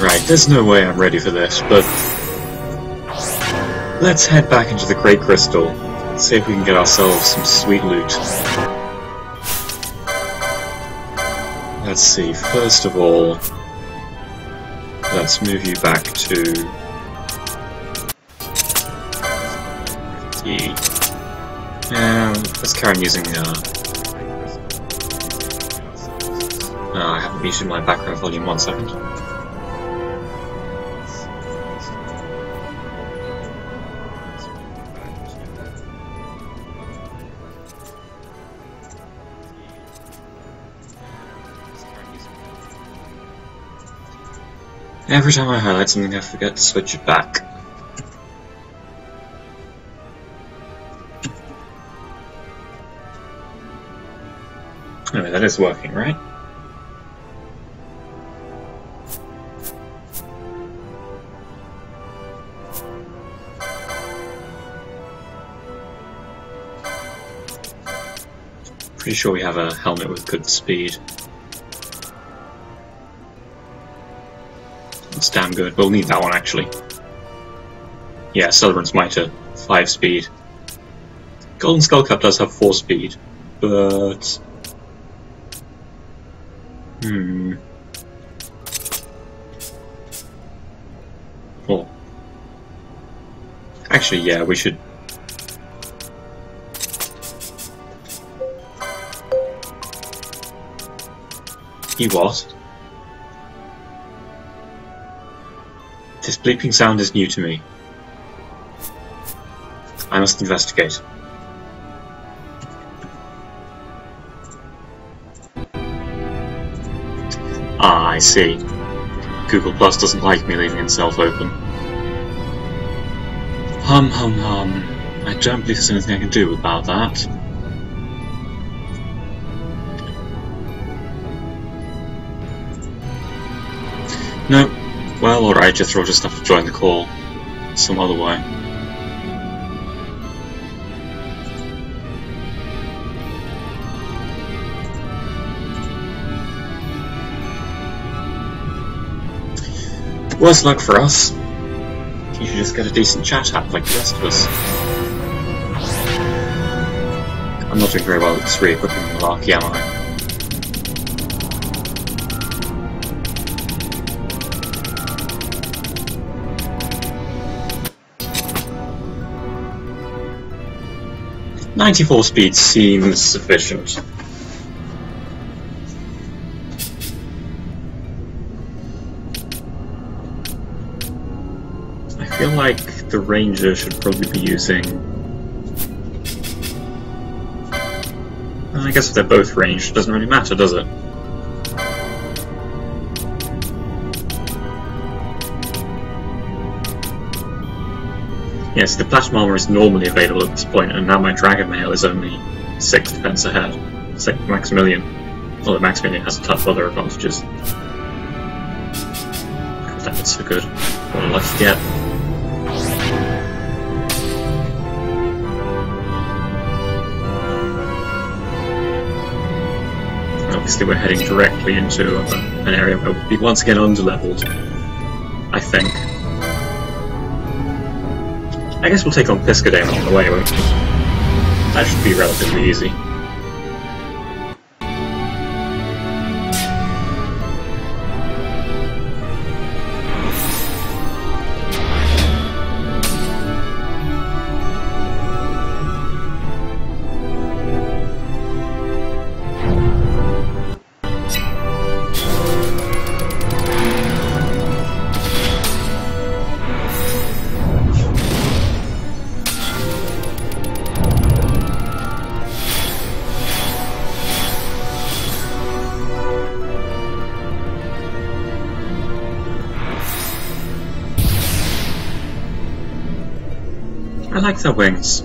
Right, there's no way I'm ready for this, but let's head back into the Great Crystal and see if we can get ourselves some sweet loot. Let's see, first of all, let's move you back to the... let's carry on using I haven't muted my background volume, 1 second. Every time I highlight something I forget to switch it back. Anyway, that is working, right? Pretty sure we have a helmet with good speed. That's damn good. We'll need that one actually. Yeah, Celebrant's Mitre, 5 speed. Golden Skull Cup does have 4 speed, but... Well... Actually, yeah, we should... You what? This bleeping sound is new to me. I must investigate. Ah, I see. Google Plus doesn't like me leaving itself open. Hum. I don't believe there's anything I can do about that. No. Well, alright, Jethro will just have to join the call some other way. Worse luck for us. You should just get a decent chat app like the rest of us. I'm not doing very well at this re-equipping malarkey, am I? .94 speed seems sufficient. I feel like the Ranger should probably be using... I guess if they're both ranged, it doesn't really matter, does it? Yes, the Platinum Armor is normally available at this point, and now my Dragon Mail is only 6 defense ahead. It's like Maximilian. Although Maximilian has a ton of other advantages. That's so good. What a lucky get. Obviously we're heading directly into an area where we'll be once again underleveled, I think. I guess we'll take on Piscadane on the way, won't we? That should be relatively easy. I like their wings.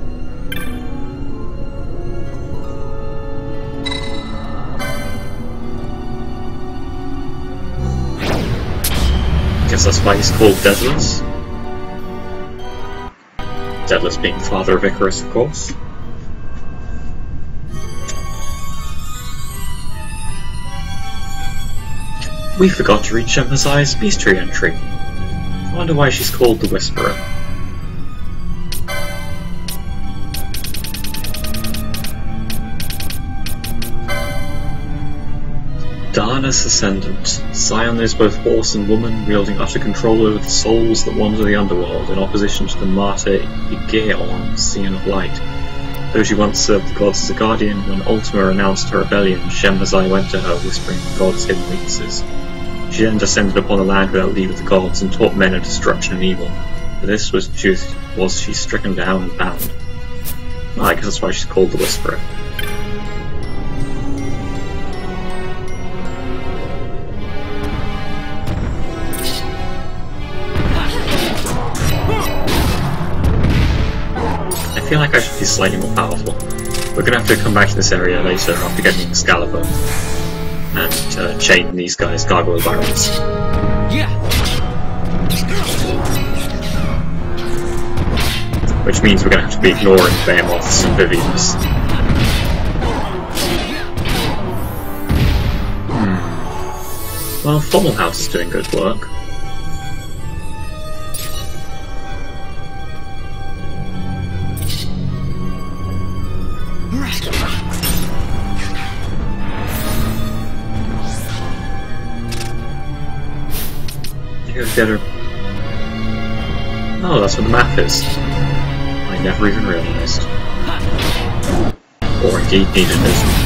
Guess that's why he's called Daedalus. Daedalus being the father of Icarus, of course. We forgot to read Shemhazai's Beast Tree entry. I wonder why she's called the Whisperer. Dana's Ascendant. Sion is both horse and woman, wielding utter control over the souls that wander the underworld, in opposition to the Mater Igeon, Scion of Light. Though she once served the gods as a guardian, when Ultima announced her rebellion, Shemhazai went to her, whispering the gods' hidden weaknesses. She then descended upon the land without leave of the gods, and taught men of destruction and evil. For this was she stricken down and bound. Well, I guess that's why she's called the Whisperer. I feel like I should be slightly more powerful. We're going to have to come back to this area later after getting Excalibur and chain these guys gargoyle barrels. Which means we're going to have to be ignoring Behemoths and Vivians. Well, Fommelhouse is doing good work. Get her. Oh, that's what the map is. I never even realised. Or indeed needed it.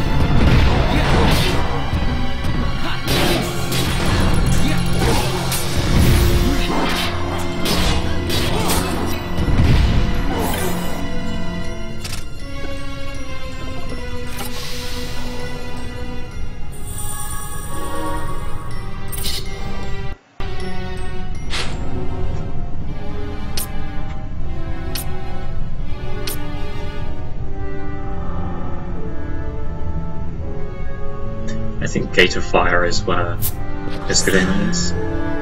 I think Gate of Fire is where Piscadena is.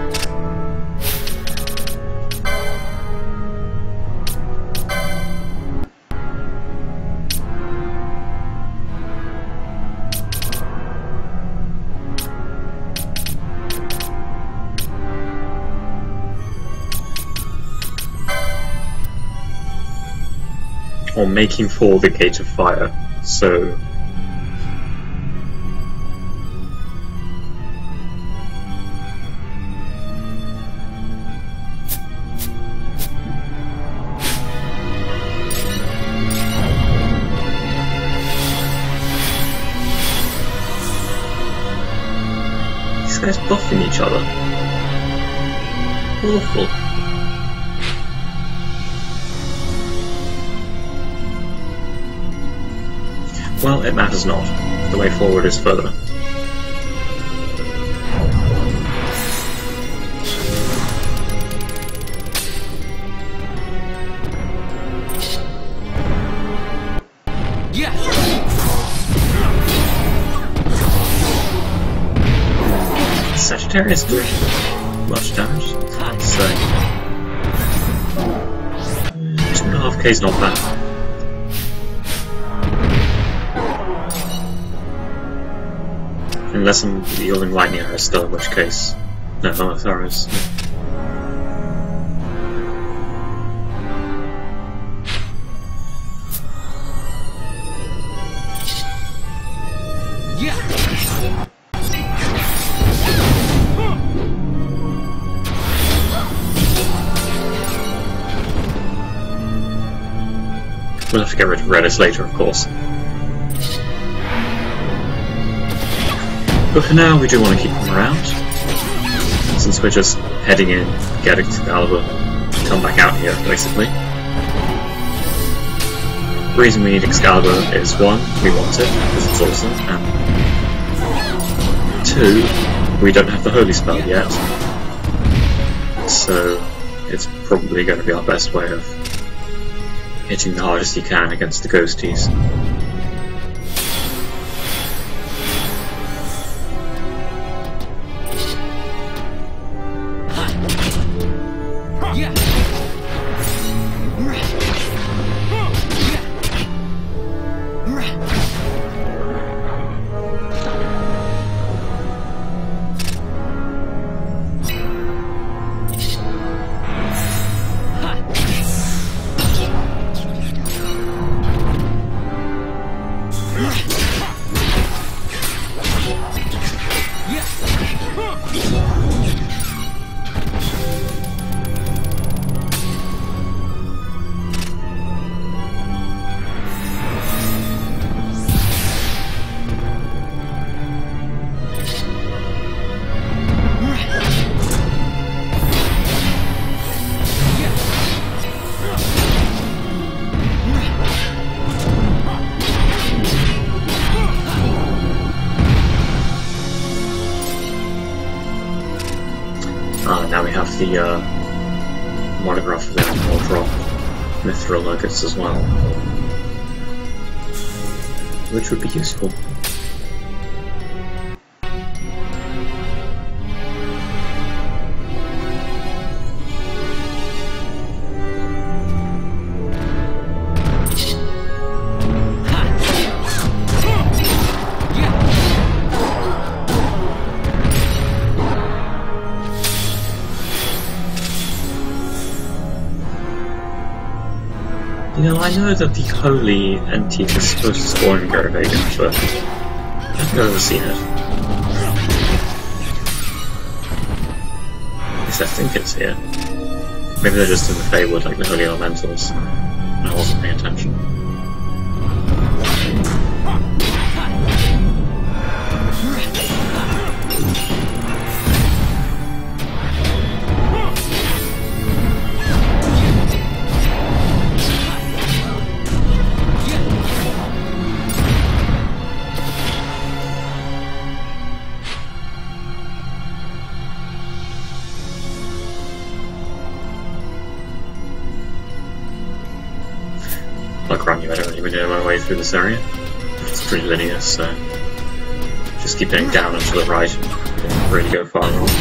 Or making for the Gate of Fire, so guys buffing each other. Awful. Well, it matters not. The way forward is further. Sagittarius doing much damage, so 2.5k is not bad. Unless I'm yielding lightning arrows still, in which case no, not arrows. We'll have to get rid of Redis later, of course. But for now, we do want to keep them around. Since we're just heading in, getting Excalibur, come back out here, basically. The reason we need Excalibur is, one, we want it, because it's awesome, and two, we don't have the Holy Spell yet. So, it's probably going to be our best way of hitting the hardest you can against the ghosties. the monograph of them, I'll drop mithril nuggets as well, which would be useful. You know, I know that the holy antique is supposed to spawn in Garavegan, but I've never seen it. At least I think it's here. Maybe they're just in the Feywood like the holy elementals, and I wasn't paying attention. Like Ron, I'd already been doing my way through this area. It's pretty linear, so just keep going down and to the right and don't really go far wrong.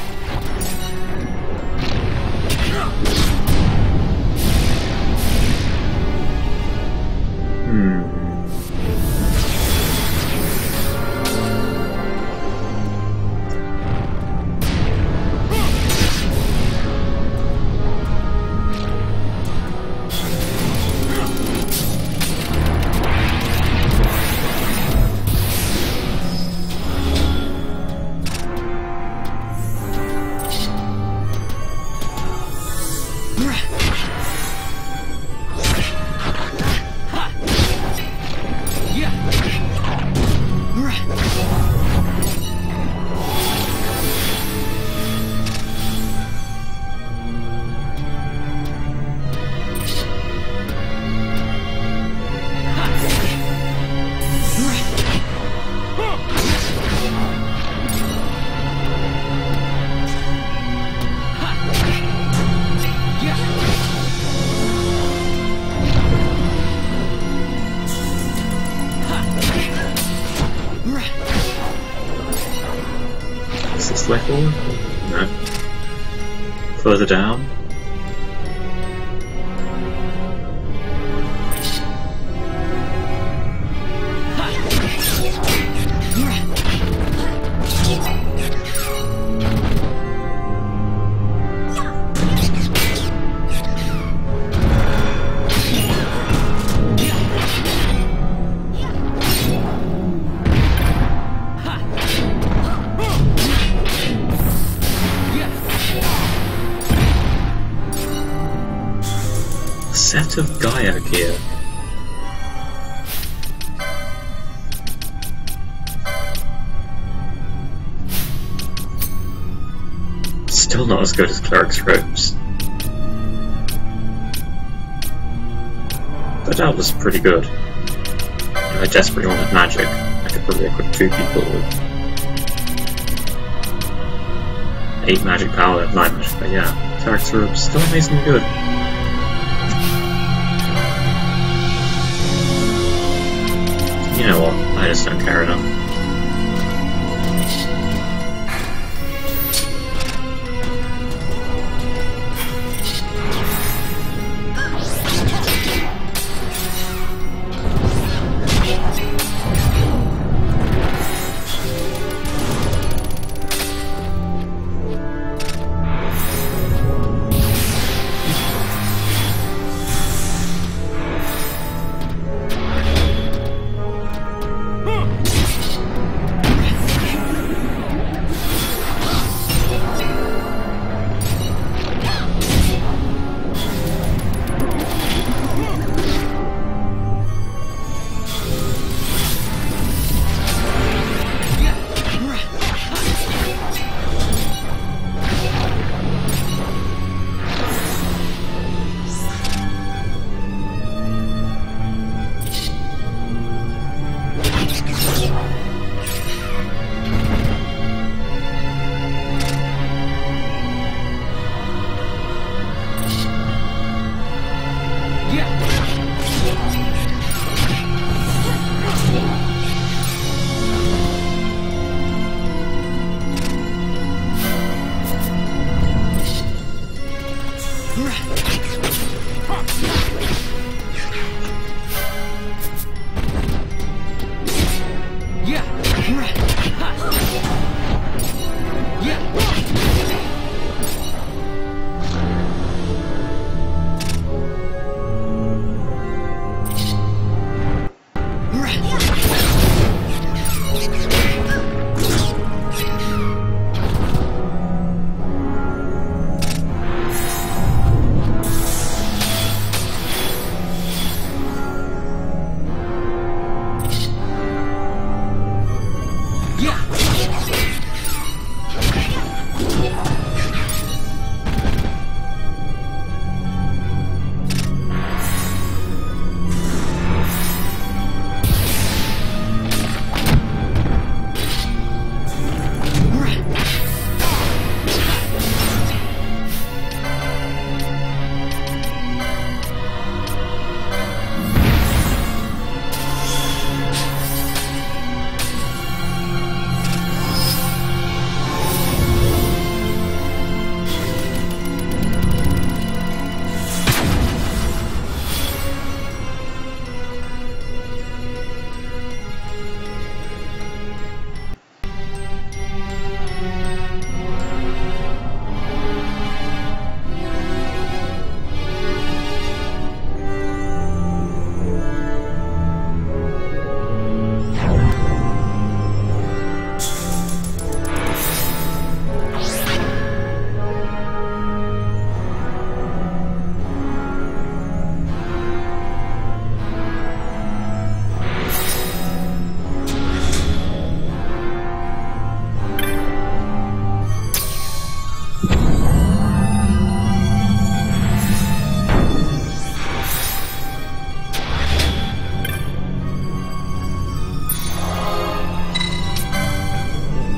Way forward? No. Further down? Set of Gaia gear. Still not as good as Cleric's robes. But that was pretty good. If I desperately wanted magic, I could probably equip 2 people with 8 magic power, 9 magic, but yeah, Cleric's robes still amazingly good. You know what, I just don't care enough.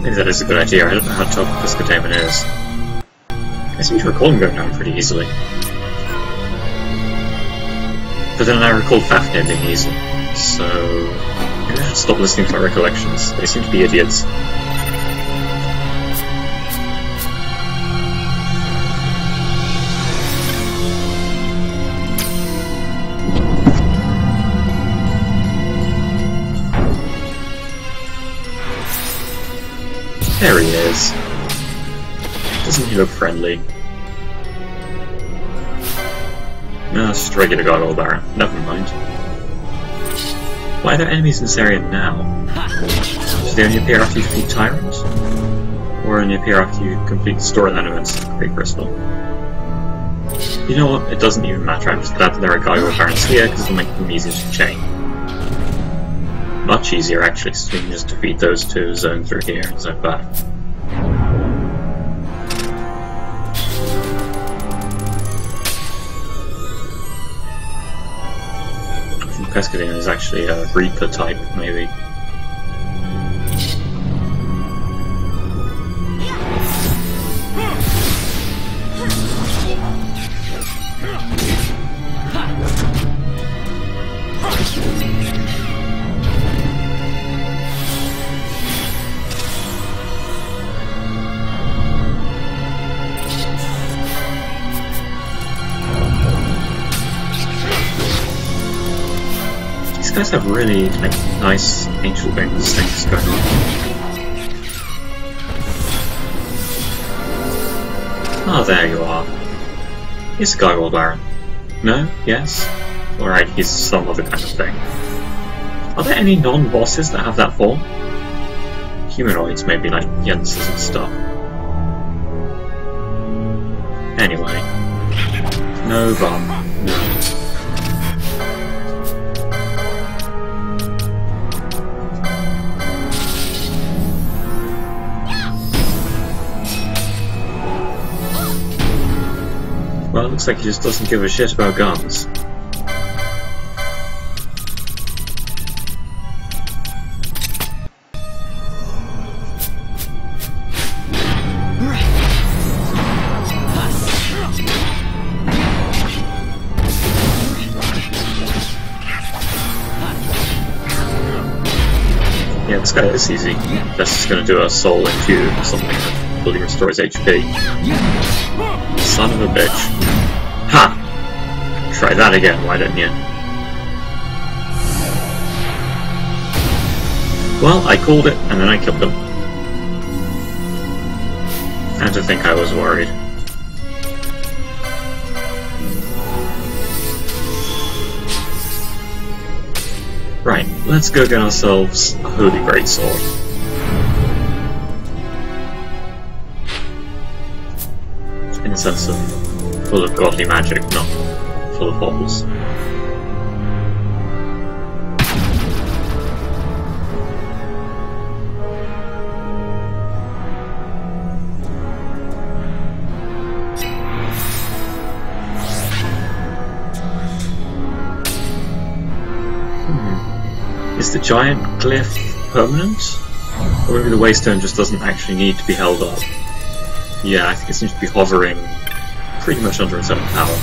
Maybe that is a good idea. I don't know how tough Piscotamen is. I seem to recall him going down pretty easily. But then I recall Fafnir being easy, so maybe I should stop listening to my recollections. They seem to be idiots. There he is. Doesn't he look friendly? No, it's just a regular Gargoyle Baron. Never mind. Why are there enemies in this area now? Do they only appear after you defeat Tyrant? Or only appear after you complete the storyline events of Great Crystal? You know what? It doesn't even matter. I'm just glad that there are Gargoyle Barons here because it'll make them easier to chain. Much easier actually, because we can just defeat those two, zone through here, and zone back. I think Pescadine is actually a Reaper type, maybe. These guys have really nice Angel Wings things going on. Ah, there you are. He's a Gargoyle Baron. No? Yes? Alright, he's some other kind of thing. Are there any non-bosses that have that form? Humanoids, maybe, like Yenses and stuff. Anyway. No bum. No. Well, it looks like he just doesn't give a shit about guns. Yeah, this guy is easy. That's just gonna do a soul infuse or something that fully restores HP. Son of a bitch. Ha! Try that again, why don't you? Well, I called it, and then I killed him. And to think I was worried. Right, let's go get ourselves a Holy Greatsword. In the sense of full of godly magic, not full of holes. Is the giant glyph permanent? Or maybe the Waystone just doesn't actually need to be held up? Yeah, I think it seems to be hovering pretty much under its own power.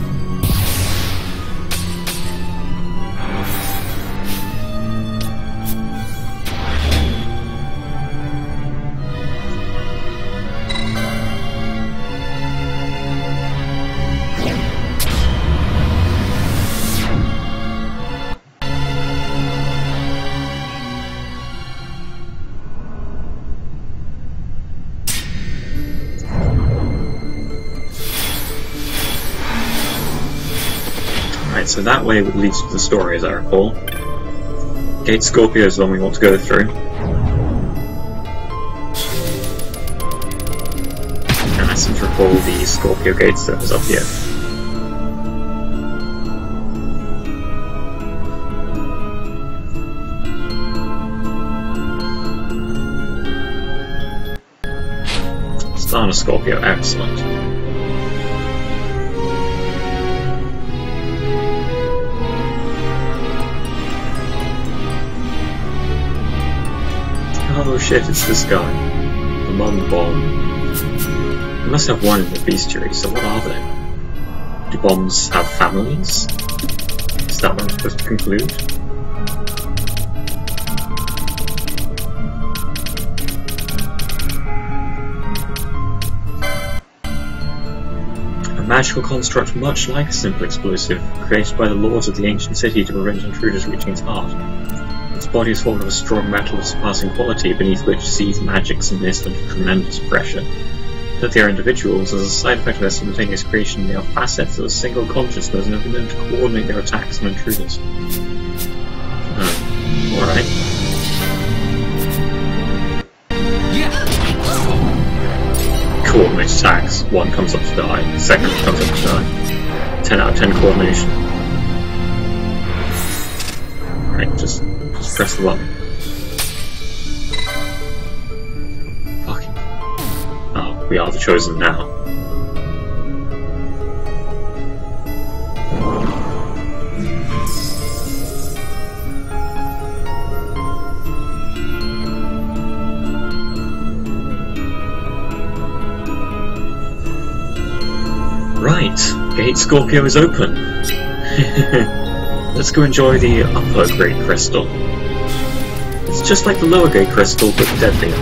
So that way leads to the story, as I recall. Gate Scorpio is the one we want to go through. And I seem to recall the Scorpio Gates that was up here. Stana Scorpio, excellent. Oh shit, it's this guy. the Mum Bomb. We must have one in the bestiary, so what are they? Do bombs have families? Is that what I'm supposed to conclude? A magical construct much like a simple explosive, created by the lords of the ancient city to prevent intruders reaching its heart. Its body is formed of a strong metal of surpassing quality, beneath which seethe magics and mist under tremendous pressure. That they are individuals, as a side effect of their simultaneous creation, they are facets of a single consciousness and have been known to coordinate their attacks on intruders. Alright. Coordinate attacks. One comes up to die, second comes up to die. 10 out of 10 coordination. Right, just press the button. Fucking. Oh, we are the chosen now. Right, Gate Scorpio is open. Let's go enjoy the upper grade crystal. It's just like the lower grade crystal, but deadlier.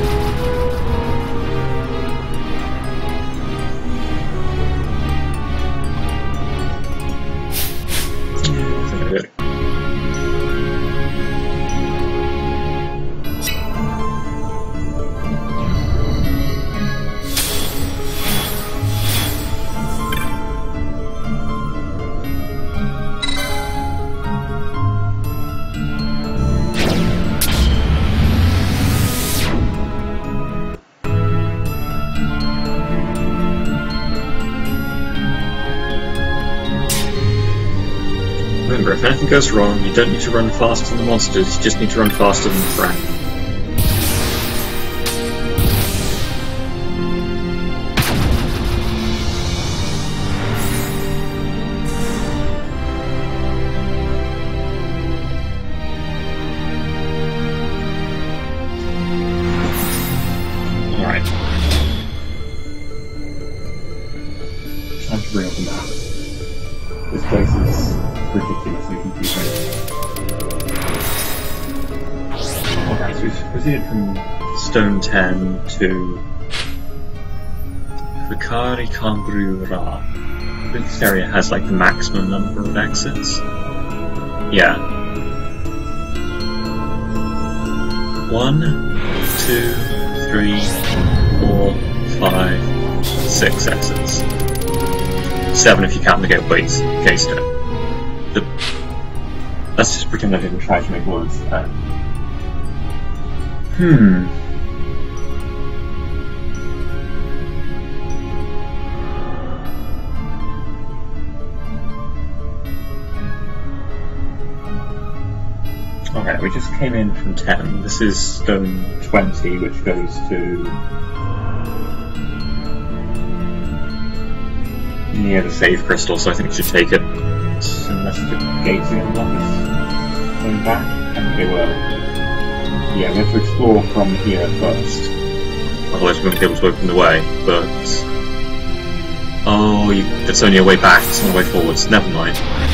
Remember, if anything goes wrong, you don't need to run faster than the monsters, you just need to run faster than the threat. Alright. Time to bring up the map. This place is ridiculously confusing. Alright, so we've proceeded from Stone 10 to Vikari Kambru Ra. I think this area has like the maximum number of exits. Yeah. 1, 2, 3, 4, 5, 6 exits. 7 if you count the gatestone. Let's just pretend I didn't try to make words there. Okay, we just came in from 10. This is stone 20, which goes to near the save crystal, so I think we should take it unless the gates are going to block us going back. I think they will. Yeah, we have to explore from here first. Otherwise we won't be able to open the way, but... Oh, that's only a way back, it's not a way forwards. Never mind.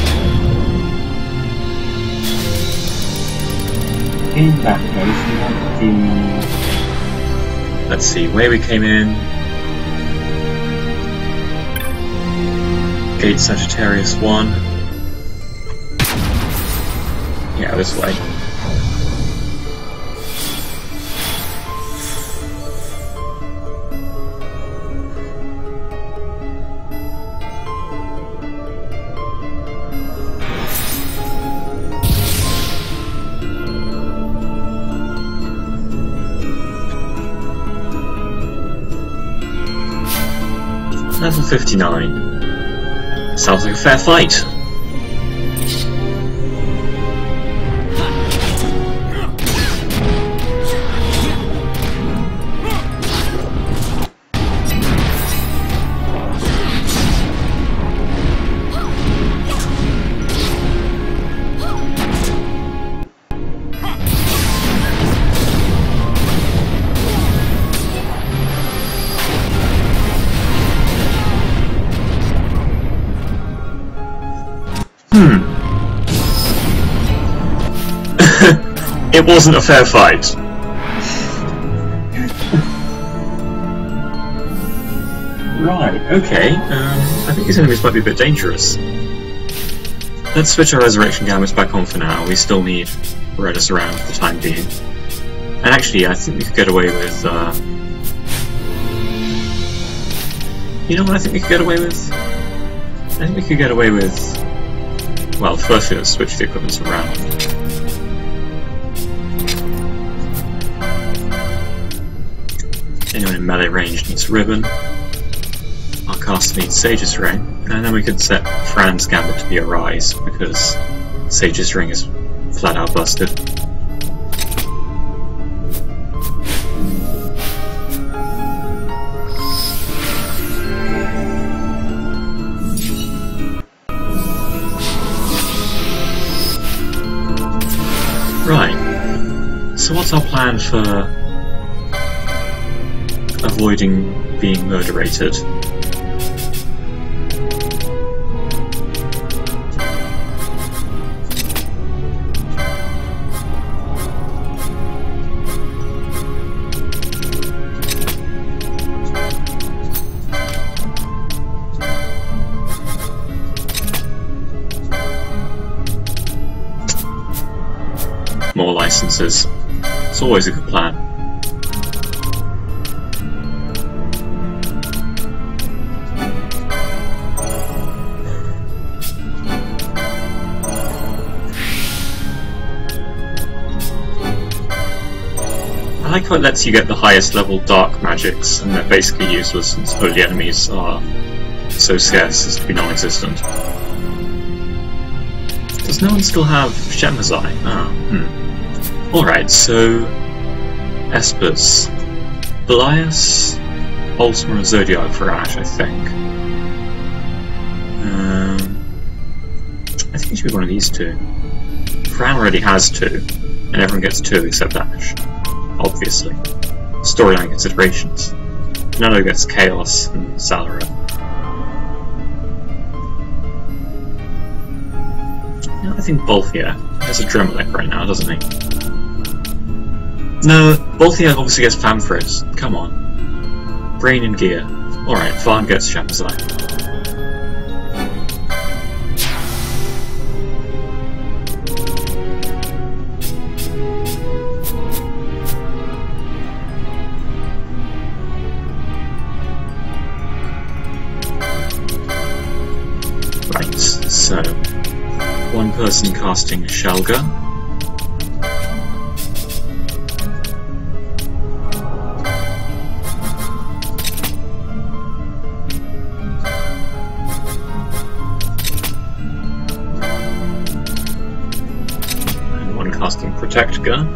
In that case, we want to... Let's see, where we came in... Gate Sagittarius 1. Yeah, this way. Level 59. Sounds like a fair fight. It wasn't a fair fight. Right, okay. I think these enemies might be a bit dangerous. Let's switch our resurrection gambits back on for now. We still need Redis around for the time being. And actually, I think we could get away with... You know what I think we could get away with? I think we could get away with... Well, firstly, let's switch the equipment around. Anyone in melee range needs Ribbon. Our caster needs Sage's Ring. And then we could set Fran's Gambit to be a Rise, because Sage's Ring is flat out busted. Right, so what's our plan for avoiding being murderated? More licenses. It's always a good plan. I like how it lets you get the highest level dark magics, and they're basically useless since holy enemies are so scarce as to be non-existent. Does no one still have Shemazai? Alright, so... Espers. Belias, Ultima and Zodiac for Ash, I think. I think it should be one of these two. Fran already has two, and everyone gets two except Ash. Obviously. Storyline considerations. Nano gets Chaos and Salara. Yeah, I think Bolthia has a Dremelic right now, doesn't he? No, Bolthia obviously gets Famfris. Come on. Brain and Gear. Alright, Varn gets Shamazai. Right, so... one person casting Shelga. Casting Protect Gun.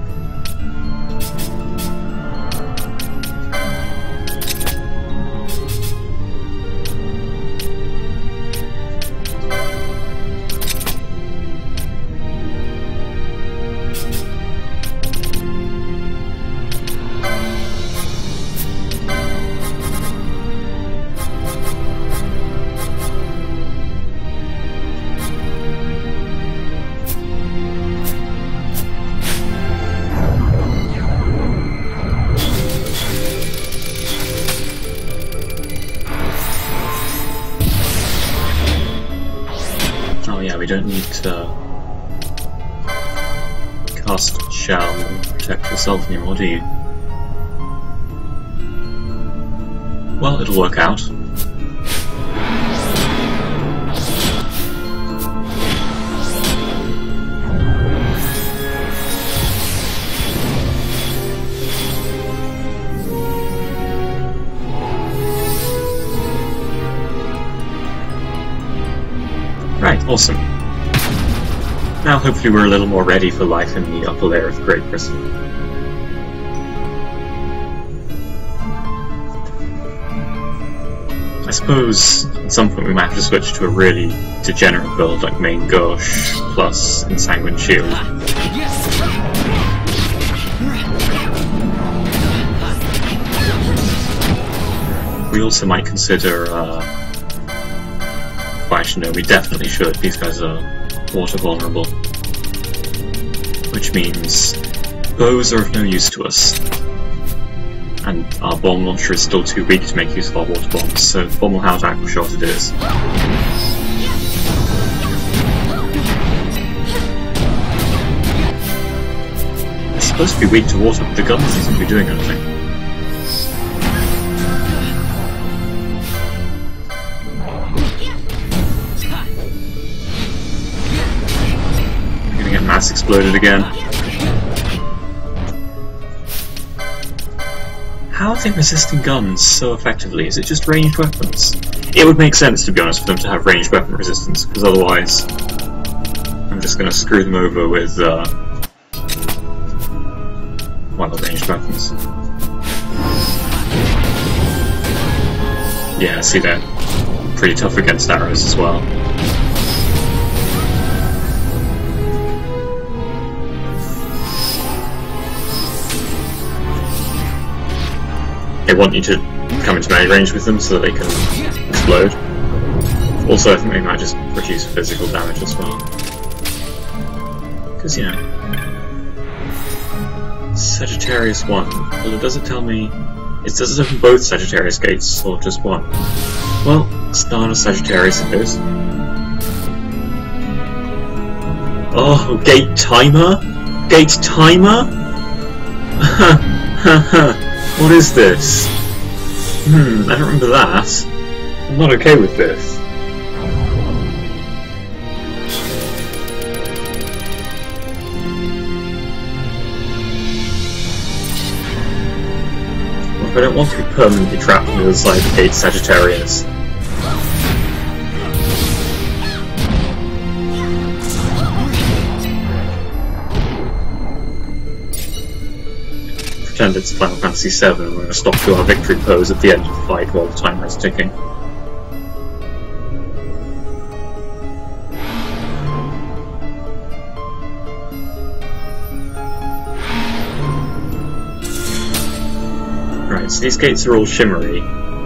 We don't need to cast Shell and protect yourself anymore, do you? Well, it'll work out. Right, awesome. Now hopefully we're a little more ready for life in the upper layer of the Great Prison. I suppose at some point we might have to switch to a really degenerate build like Main Gauche plus Ensanguined Shield. We also might consider Well, actually, no, we definitely should. These guys are water vulnerable. Which means bows are of no use to us. And our bomb launcher is still too weak to make use of our water bombs, so Bommelhaus Aqua Shot it is. It's supposed to be weak to water, but the gun doesn't seem to be doing anything. We're gonna get mass exploded again. How are they resisting guns so effectively? Is it just ranged weapons? It would make sense, to be honest, for them to have ranged weapon resistance, because otherwise I'm just going to screw them over with, well, the ranged weapons. Yeah, see, they're pretty tough against arrows as well. They want you to come into melee range with them so that they can explode. Also, I think they might just produce physical damage as well. Because, you know... Sagittarius 1. Well, does it tell me... Does it open both Sagittarius gates, or just one? Well, start a Sagittarius it is. Oh, gate timer? Gate timer? What is this? I don't remember that. I'm not okay with this. Well, I don't want to be permanently trapped on the other side of the gate Sagittarius. Pretend it's Final Fantasy VII and we're going to stop to our victory pose at the end of the fight while the timer is ticking. Right, so these gates are all shimmery.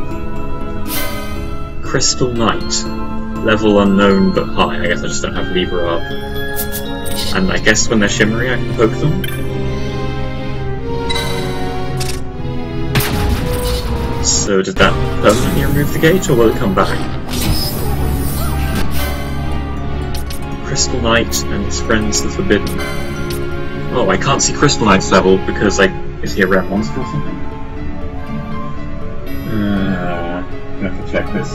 Crystal Knight. Level unknown but high. I guess I just don't have lever up. And I guess when they're shimmery I can poke them. So did that permanently remove the gate, or will it come back? Crystal Knight and his friends the Forbidden. Oh, I can't see Crystal Knight's level because, like, is he a rare monster or something? I'm gonna have to check this.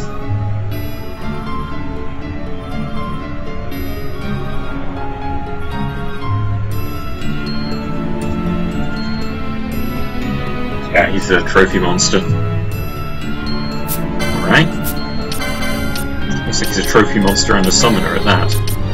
Yeah, he's a trophy monster. Alright. Looks like he's a trophy monster and a summoner at that.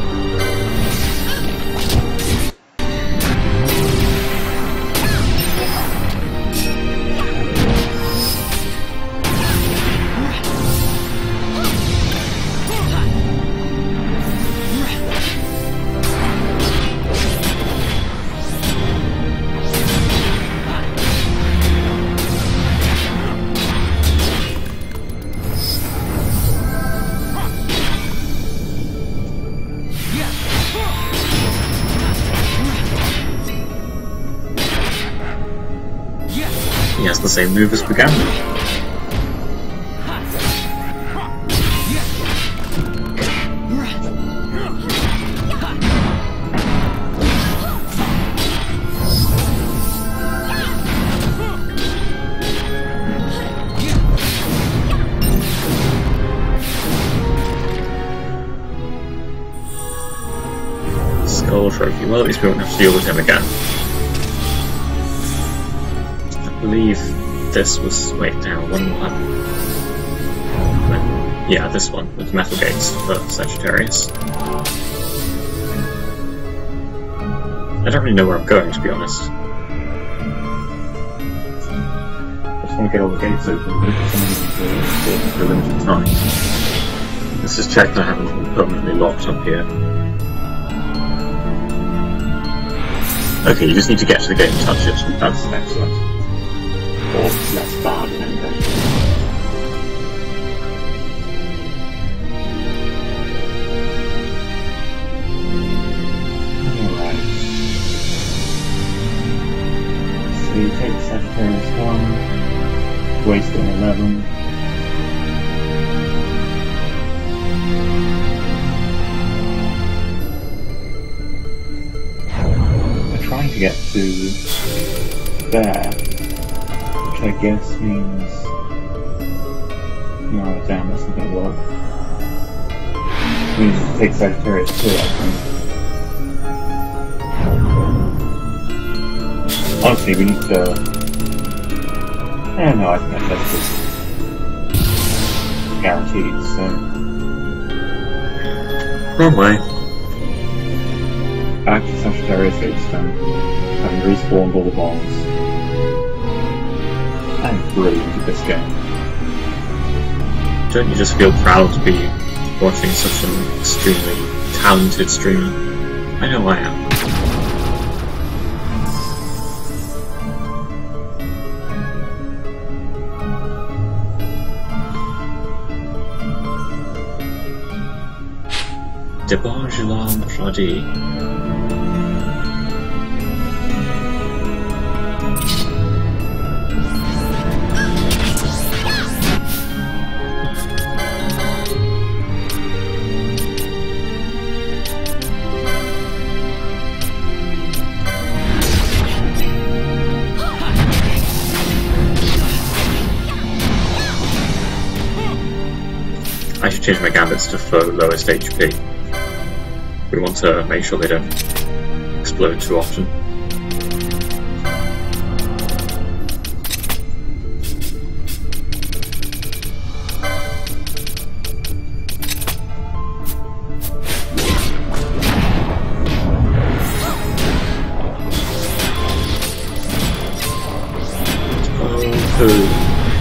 He has the same move as began with. Skull Trophy. Well, at least we won't have to deal with him again. I believe this was... wait, now, one more. Yeah, this one, with metal gates for Sagittarius. I don't really know where I'm going, to be honest. I just want to get all the gates open for a limited time. Let's just check that I haven't been permanently locked up here. Okay, you just need to get to the gate and touch it. That's excellent. Or less bad than anything. take Sagittarius 1, waste an 11. I'm trying to get to there, which I guess means... No, damn, that's not gonna work. It means to take Sagittarius 2, I think. Honestly, we need to... no, I think that's just guaranteed, so... Wrong way. Back to Sagittarius H10, having respawned all the bombs. I'm brilliant at this game. Don't you just feel proud to be watching such an extremely talented streamer? I know I am. Debarjulam Pradi. I should change my gambits to for lowest HP. We want to make sure they don't explode too often. Oh,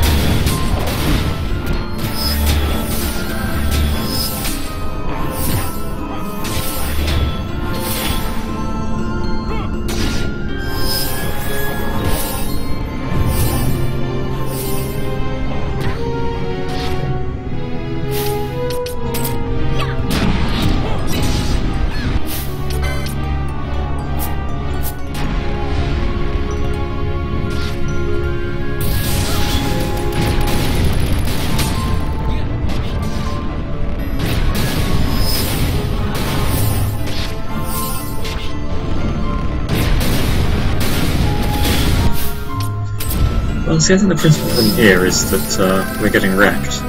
well, see, I think the principal thing here is that we're getting wrecked.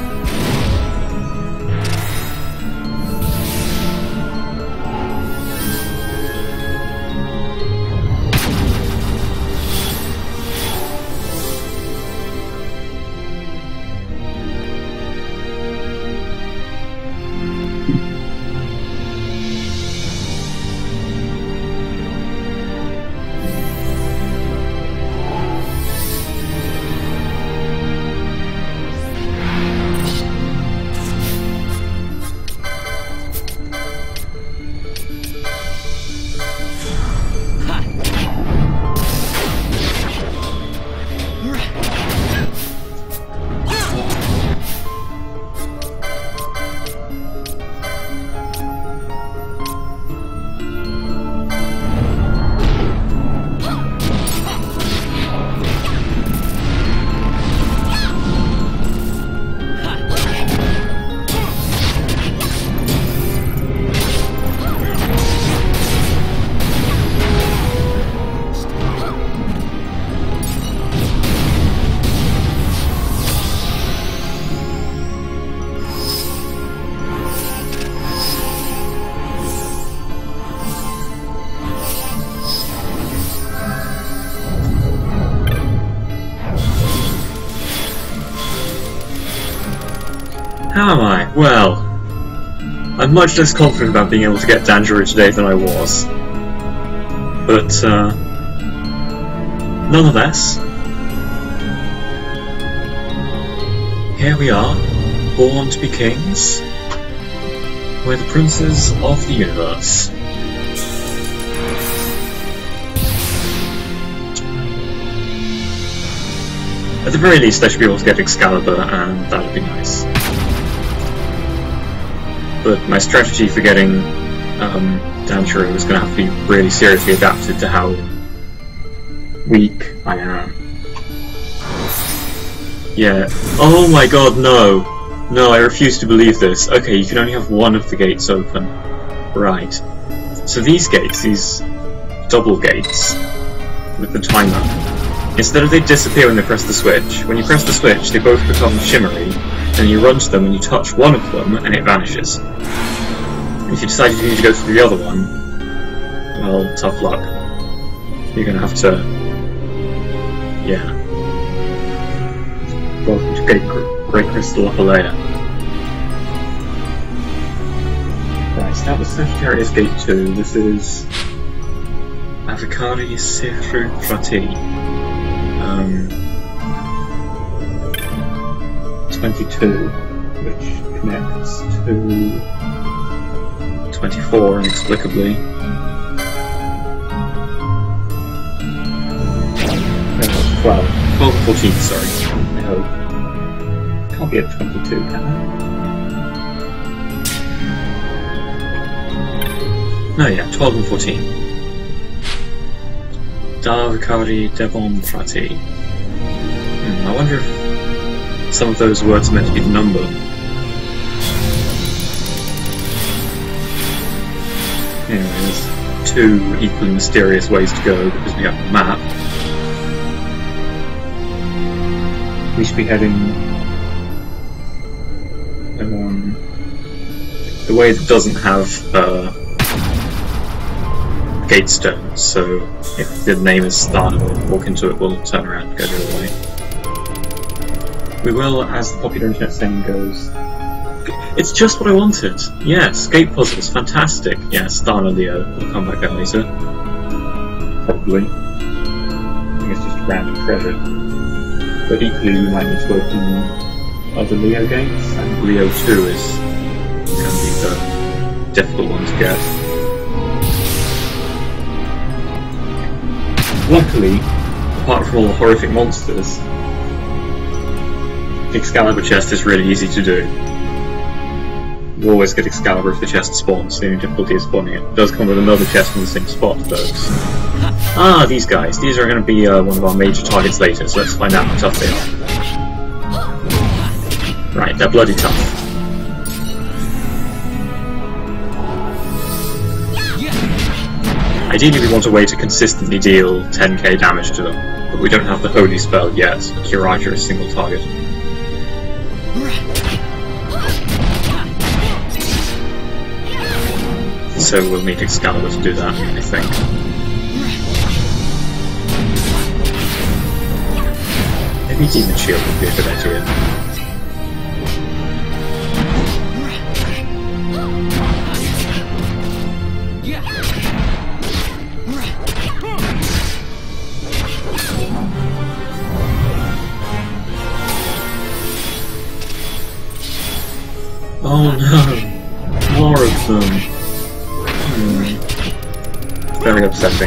How am I? Well, I'm much less confident about being able to get Danjiro today than I was. But, nonetheless, here we are, born to be kings. We're the princes of the universe. At the very least, I should be able to get Excalibur, and that would be nice. But my strategy for getting Danjiro is going to have to be really seriously adapted to how weak I am. Yeah. Oh my god, no! No, I refuse to believe this. Okay, you can only have one of the gates open. Right. So these gates, these double gates, with the timer, instead of they disappear when they press the switch, when you press the switch they both become shimmery, and you run to them and you touch one of them and it vanishes. If you decide you need to go through the other one, well, tough luck. You're gonna have to... yeah. Welcome to Great Crystal Upper Layer. Right, so that was Sagittarius Gate 2. This is... Avicari Sefru Frati. 22, which connects to 24 inexplicably. No, 12. 12 and 14, sorry. I hope. Can't be at 22, can I? No, yeah, 12 and 14. Davkari Devon Prati. I wonder if some of those words are meant to be the number. Anyway, there's two equally mysterious ways to go because we have the map. We should be heading the way that doesn't have gate stones, so if the name is Stana, we'll walk into it, we'll turn around and go the other way. We will, as the popular internet saying goes, it's just what I wanted! Yes, gate puzzles, fantastic! Yes, Stana Leo, we'll come back there later. Probably. I think it's just random treasure. But equally we might need to open other Leo gates, and Leo 2 is going to be the difficult one to get. Luckily, apart from all the horrific monsters, the Excalibur chest is really easy to do. You always get Excalibur if the chest spawns, the only difficulty is spawning it. It does come with another chest in the same spot though. Ah, these guys. These are going to be one of our major targets later, so let's find out how tough they are. Right, they're bloody tough. Ideally we want a way to consistently deal 10k damage to them, but we don't have the holy spell yet, Kiraja is single target. So we'll need Excalibur to do that, I think. Maybe Demon Shield would be a good idea. Oh no! More of them! Very upsetting.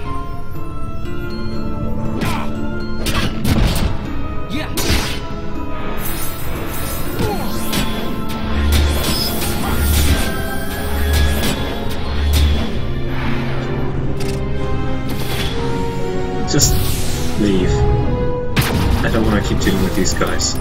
Just leave. I don't want to keep dealing with these guys.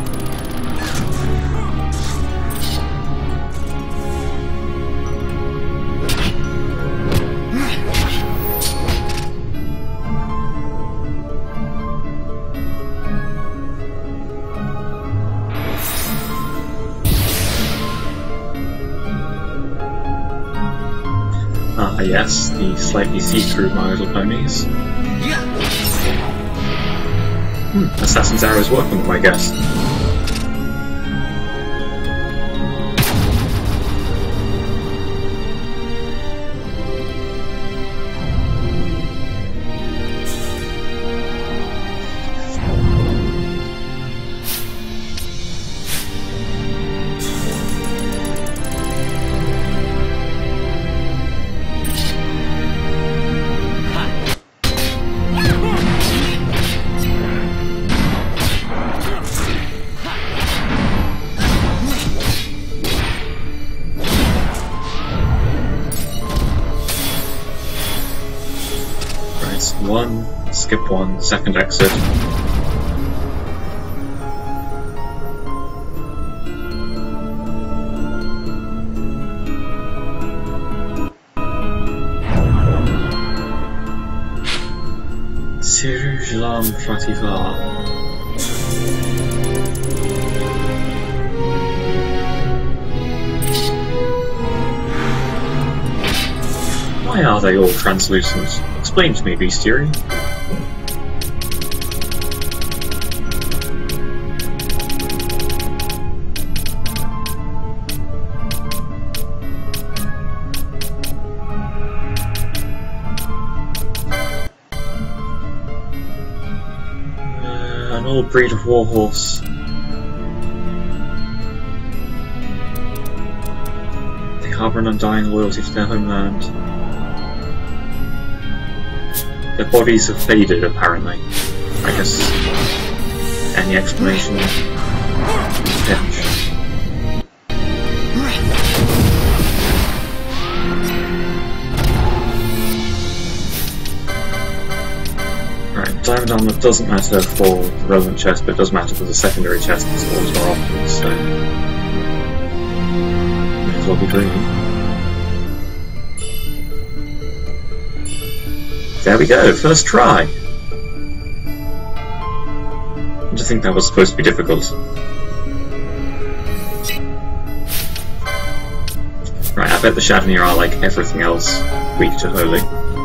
Ah yes, the slightly see-through My Little Ponies. Assassin's Arrows work on them, I guess. skip one, second exit. Sirujlam Prativa. Why are they all translucent? Explain to me, Bestiary. An old breed of warhorse. They harbour an undying loyalty to their homeland. Their bodies have faded, apparently. I guess any explanation is pitch. Right, diamond armor doesn't matter for the relevant chest, but it does matter for the secondary chest that spawns more often, so may as well be dreaming. There we go, first try! I just think that was supposed to be difficult. Right, I bet the Shadnir are like everything else, weak to holy.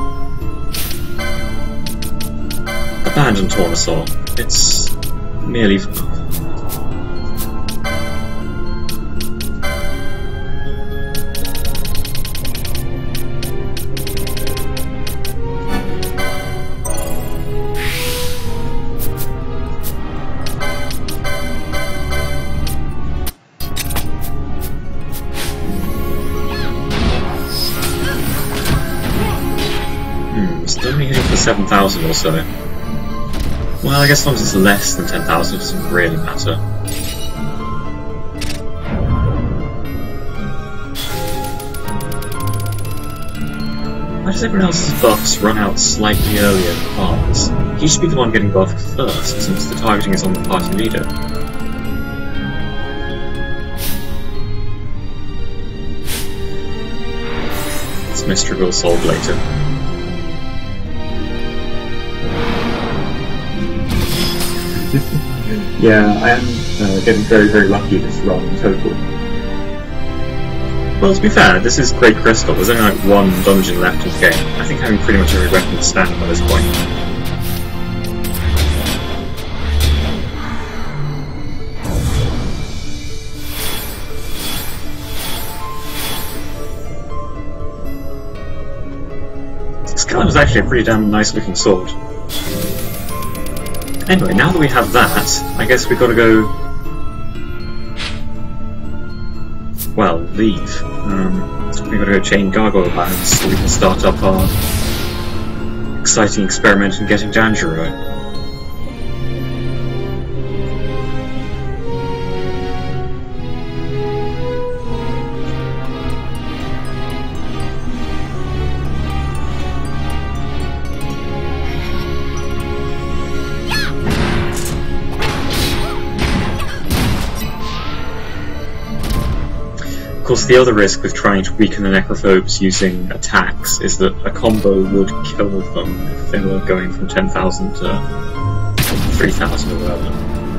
Abandoned Tornasaur. It's merely... still only hitting for 7,000 or so. Well, I guess as long as it's less than 10,000, it doesn't really matter. Why does everyone else's buffs run out slightly earlier than ours? He should be the one getting buffed first, since the targeting is on the party leader. This mystery will solve later. Yeah, I am getting very, very lucky this run in total. Well, to be fair, this is Great Crystal. There's only like one dungeon left in the game. I think having pretty much every weapon is standard by this point. Scarlet was actually a pretty damn nice looking sword. Anyway, now that we have that, I guess we've got to go... well, leave. We've got to go chain Gargoyle Bands so we can start up our exciting experiment in getting Danjuro. Of course, the other risk with trying to weaken the Necrophobes using attacks is that a combo would kill them if they were going from 10,000 to 3,000 or whatever.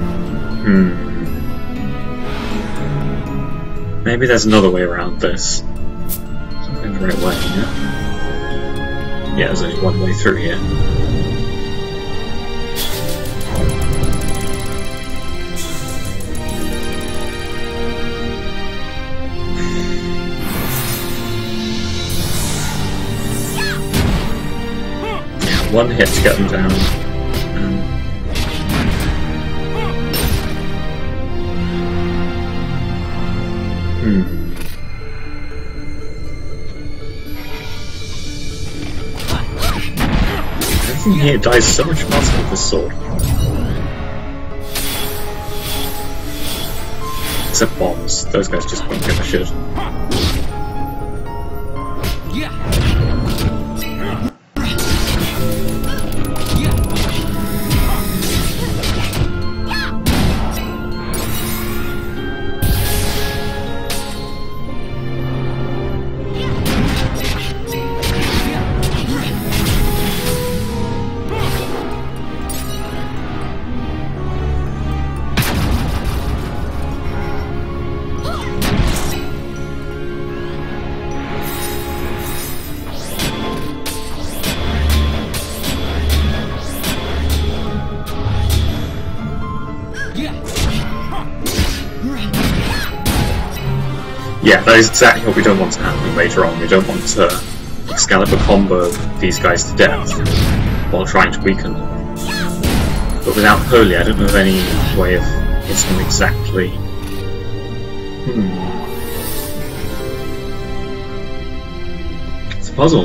Maybe there's another way around this. Something the right way, yeah? Yeah, there's only one way through here. One hit to get them down. Everything here dies so much faster with this sword. Except bombs. Those guys just won't give a shit. Yeah, that is exactly what we don't want to happen later on. We don't want to Excalibur combo these guys to death while trying to weaken them. But without Holy, I don't know of any way of hitting them exactly. It's a puzzle.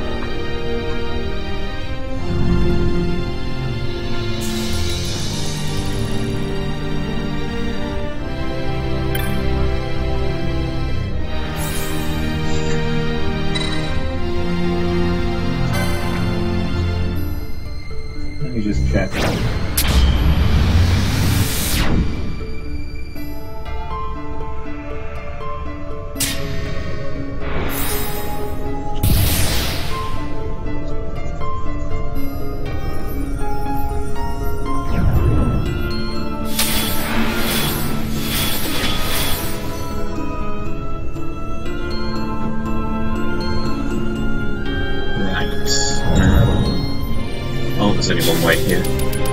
Let me just check. There's only one way here.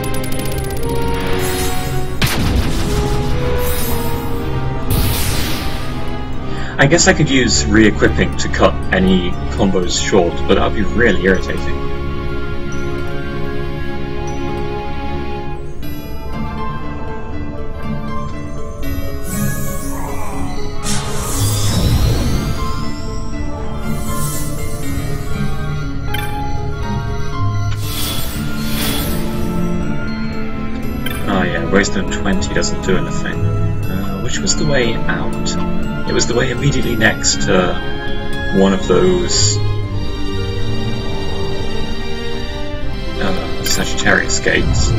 I guess I could use re-equipping to cut any combos short, but that would be really irritating. Waystone 20 doesn't do anything. Which was the way out? It was the way immediately next to one of those Sagittarius gates.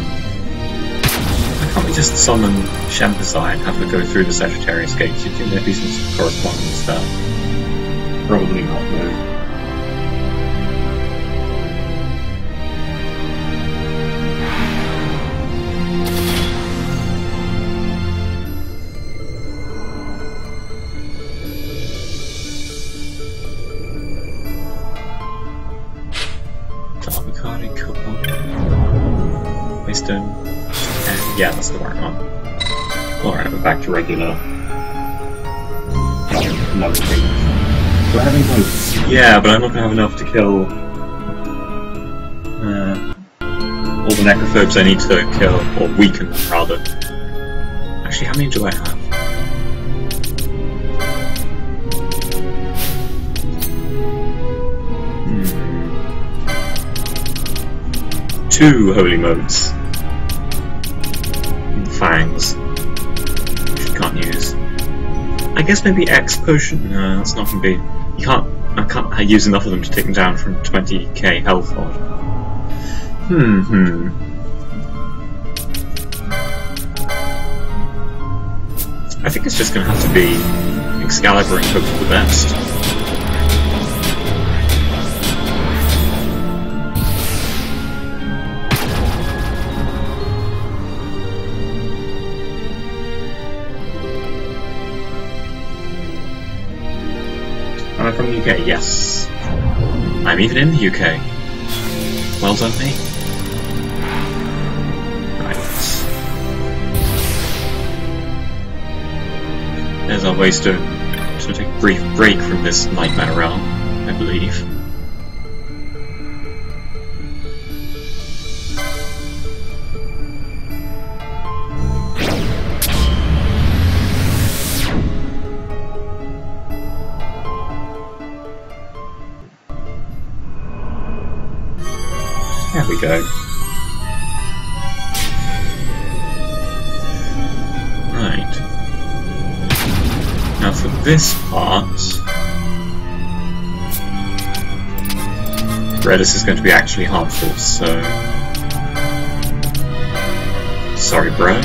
Why can't we just summon Shempazai and have her go through the Sagittarius gates? You'd think there'd be some correspondence there. Probably not, though. Yeah, that's the right one. Alright, we're back to regular. No things. Do I have any votes? Yeah, but I'm not going to have enough to kill all the necrophobes I need to kill, or weaken them rather. Actually, how many do I have? Two holy modes. Fangs, which you can't use. I guess maybe X potion. No, that's not going to be. You can't. I can't use enough of them to take them down from 20k health on. I think it's just going to have to be Excalibur and hope for the best. Am I from the UK? Yes. I'm even in the UK. Well done, me. Right. There's our Waystone. Just going to take a brief break from this nightmare realm, I believe. There we go. Right. Now for this part, Redis is going to be actually harmful, so... Sorry, bro.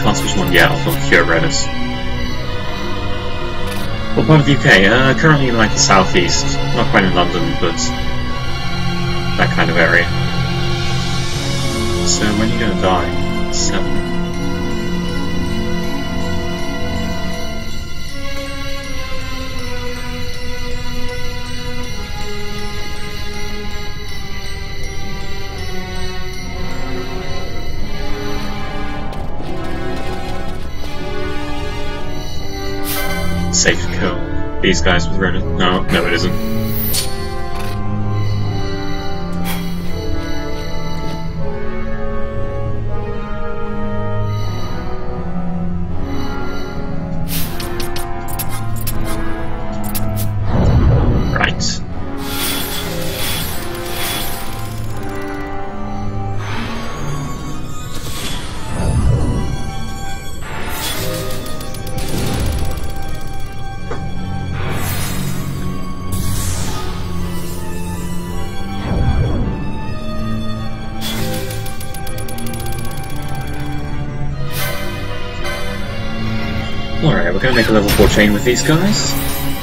can't switch one yet, I'll fill Cure Redis. What part of the UK? Currently in like the southeast. Not quite in London, but that kind of area. So when are you gonna die? 7. Safe to kill these guys with Reddit. No, it isn't. Right. Alright, we're gonna make a level 4 chain with these guys.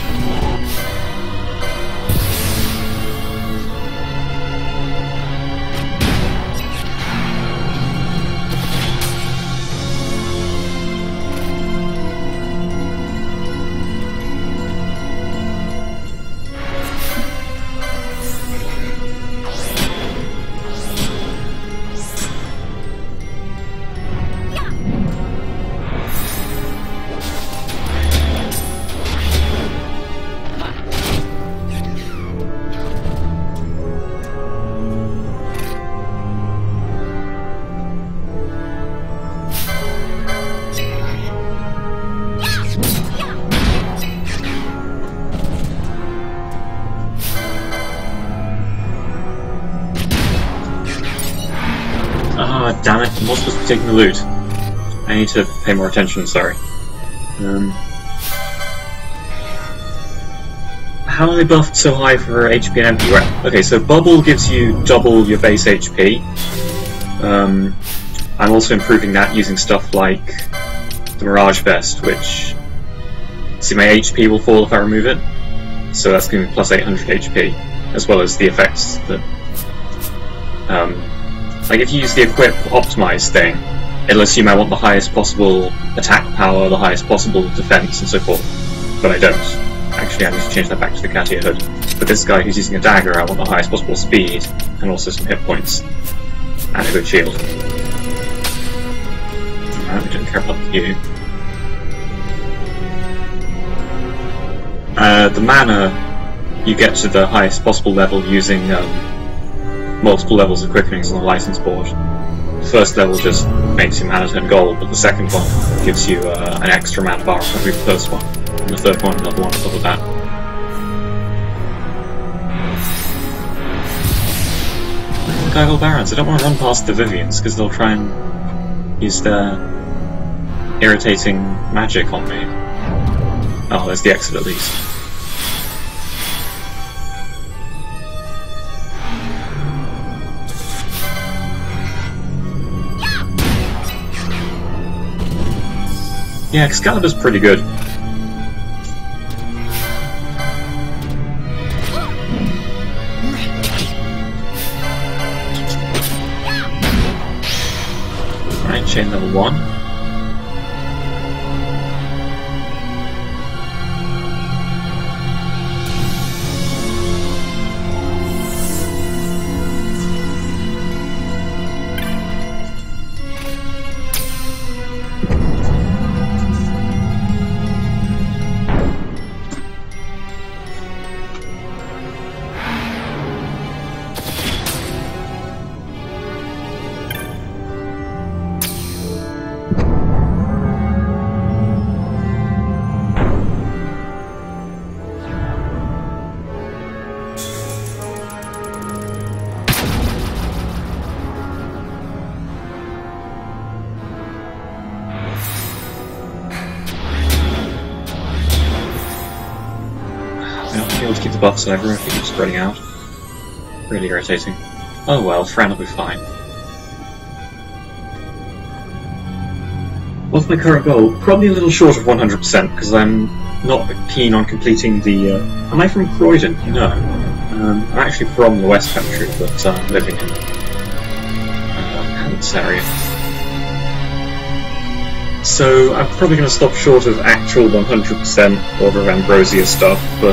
Ah, damn it, I'm not supposed to be taking the loot. I need to pay more attention, sorry. How are they buffed so high for HP and MP? Right. Okay, so Bubble gives you double your base HP. I'm also improving that using stuff like the Mirage Vest, which... See, my HP will fall if I remove it, so that's going to be plus 800 HP, as well as the effects that... like if you use the Equip Optimize thing, it'll assume I want the highest possible attack power, the highest possible defense, and so forth, but I don't. Actually, I need to change that back to the Katia Hood. But this guy who's using a dagger, I want the highest possible speed, and also some hit points, and a good shield. Alright, we don't care about you. The mana, you get to the highest possible level using multiple levels of quickenings on the license board. The first level just makes your mana turn gold, but the second one gives you an extra mana bar on every first one, and the third one another one on top of that. The Gargoyle Barons, I don't want to run past the Vivians because they'll try and use their irritating magic on me. Oh, there's the exit at least. Yeah, Excalibur's pretty good. Alright, chain level 1. To keep the buffs over if it keeps spreading out. Really irritating. Oh well, Fran will be fine. What's my current goal? Probably a little short of 100% because I'm not keen on completing the. Am I from Croydon? No. I'm actually from the West Country, but I'm living in Hants area. So I'm probably going to stop short of actual 100% Order of Ambrosia stuff, but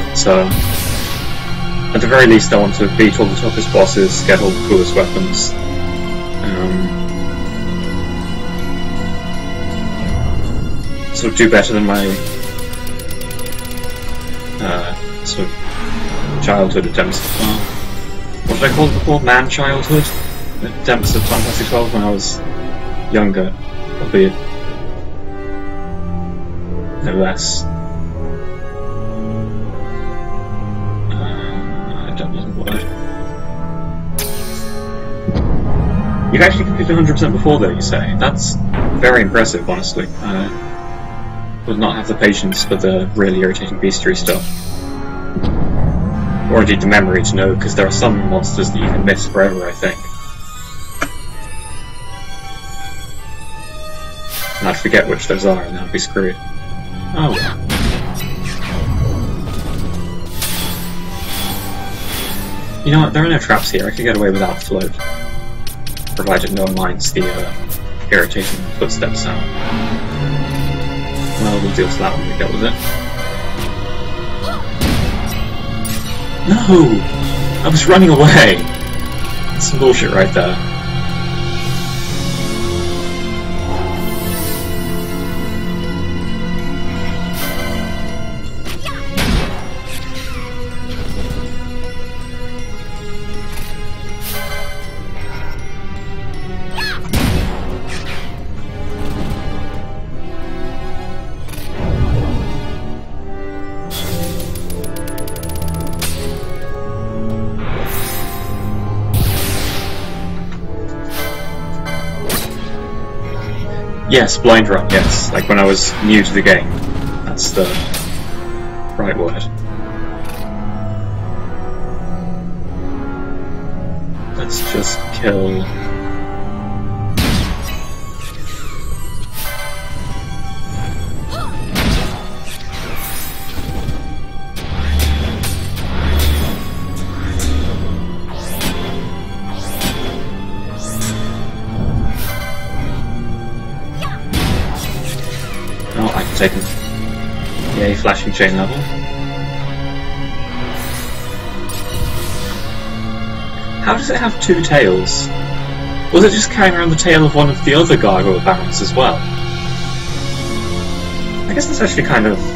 at the very least I want to beat all the toughest bosses, get all the coolest weapons. Sort of do better than my sort of childhood attempts. What did I call it before? Man-childhood? Attempts at Fantasy 12 when I was younger, albeit no less. I don't know the word. You've actually completed 100% before though, you say? That's very impressive, honestly. Would not have the patience for the really irritating bestiary stuff. Or indeed the memory to know, because there are some monsters that you can miss forever, I think. And I'd forget which those are, and then I'd be screwed. Oh well. You know what, there are no traps here, I could get away without float. Provided no one minds the irritating footstep sound. Well, we'll deal with that when we get with it. No! I was running away! That's some bullshit right there. Yes, blind run, yes. Like when I was new to the game. That's the right word. Let's just kill... Taken. Yay, flashing chain level. How does it have two tails? Was it just carrying around the tail of one of the other Gargoyle Barons as well? I guess that's actually kind of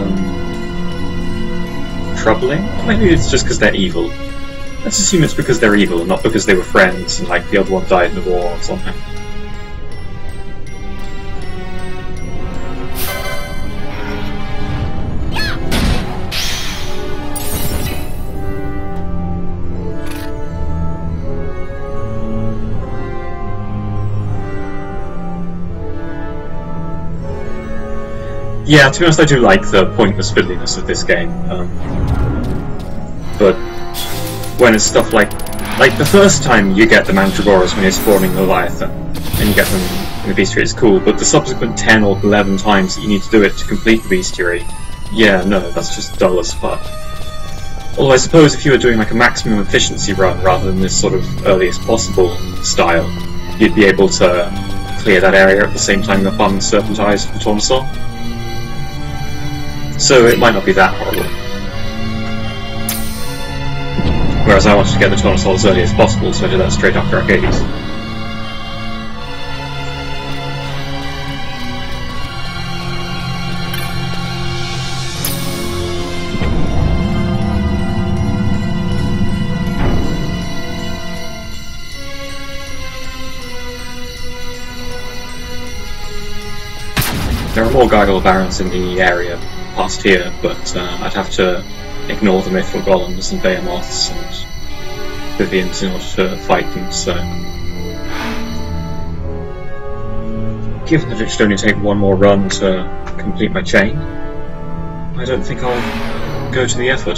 troubling. Maybe it's just because they're evil. Let's assume it's because they're evil, not because they were friends and like the other one died in the war or something. Yeah, to be honest, I do like the pointless fiddliness of this game. But when it's stuff like the first time you get the Mandragoras when you're spawning Leviathan, and you get them in the bestiary, it's cool. But the subsequent 10 or 11 times that you need to do it to complete the bestiary, yeah, no, that's just dull as fuck. Although I suppose if you were doing like a maximum efficiency run rather than this sort of earliest possible style, you'd be able to clear that area at the same time the farming Serpent Eyes for the Tournesol. So it might not be that horrible. Whereas I wanted to get the Tournesol as early as possible, so I did that straight after Arcades. There are more Gargoyle Barons in the area past here, but I'd have to ignore the Mythril Golems and Behemoths and Vivians in order to fight them, so... Given that it should only take one more run to complete my chain, I don't think I'll go to the effort.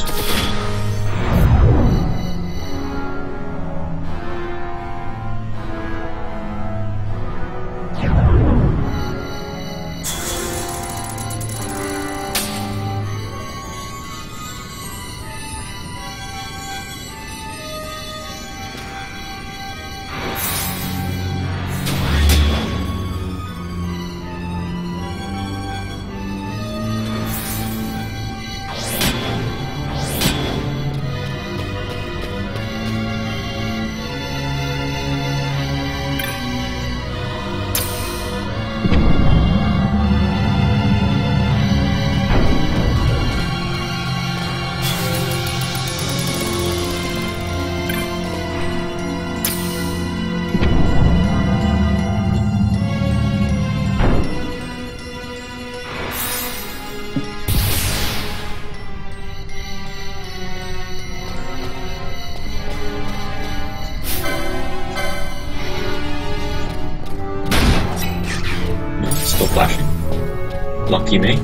Lucky me.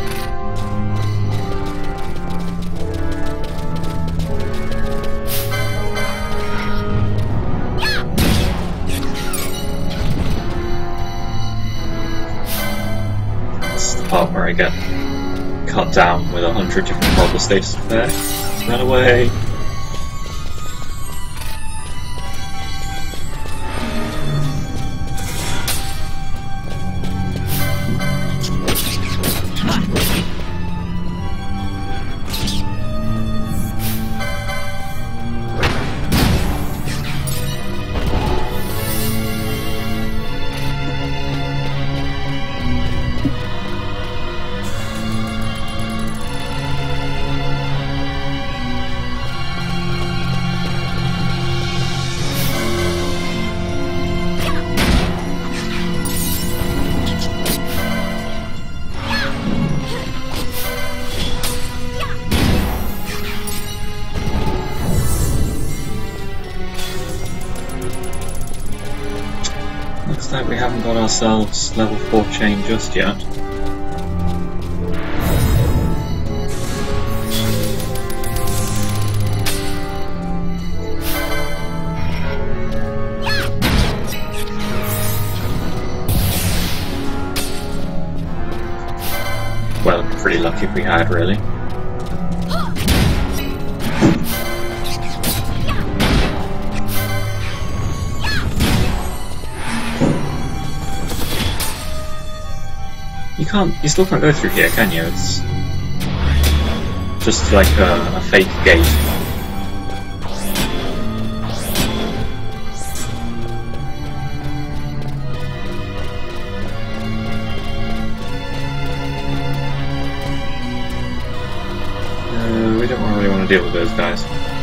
This is the part where I get cut down with 100 different horrible status effects. Run away! Looks like we haven't got ourselves level 4 chain just yet. Well, pretty lucky if we had, really. You still can't go through here, can you? It's just like a fake gate. We don't really want to deal with those guys.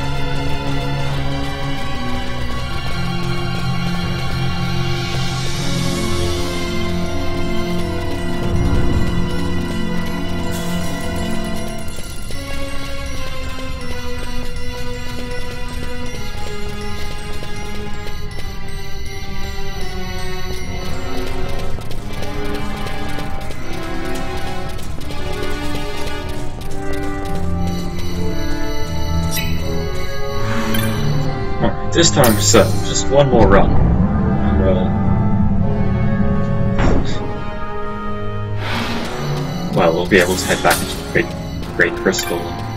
This time for certain, just one more run, and we'll be able to head back into the Great Crystal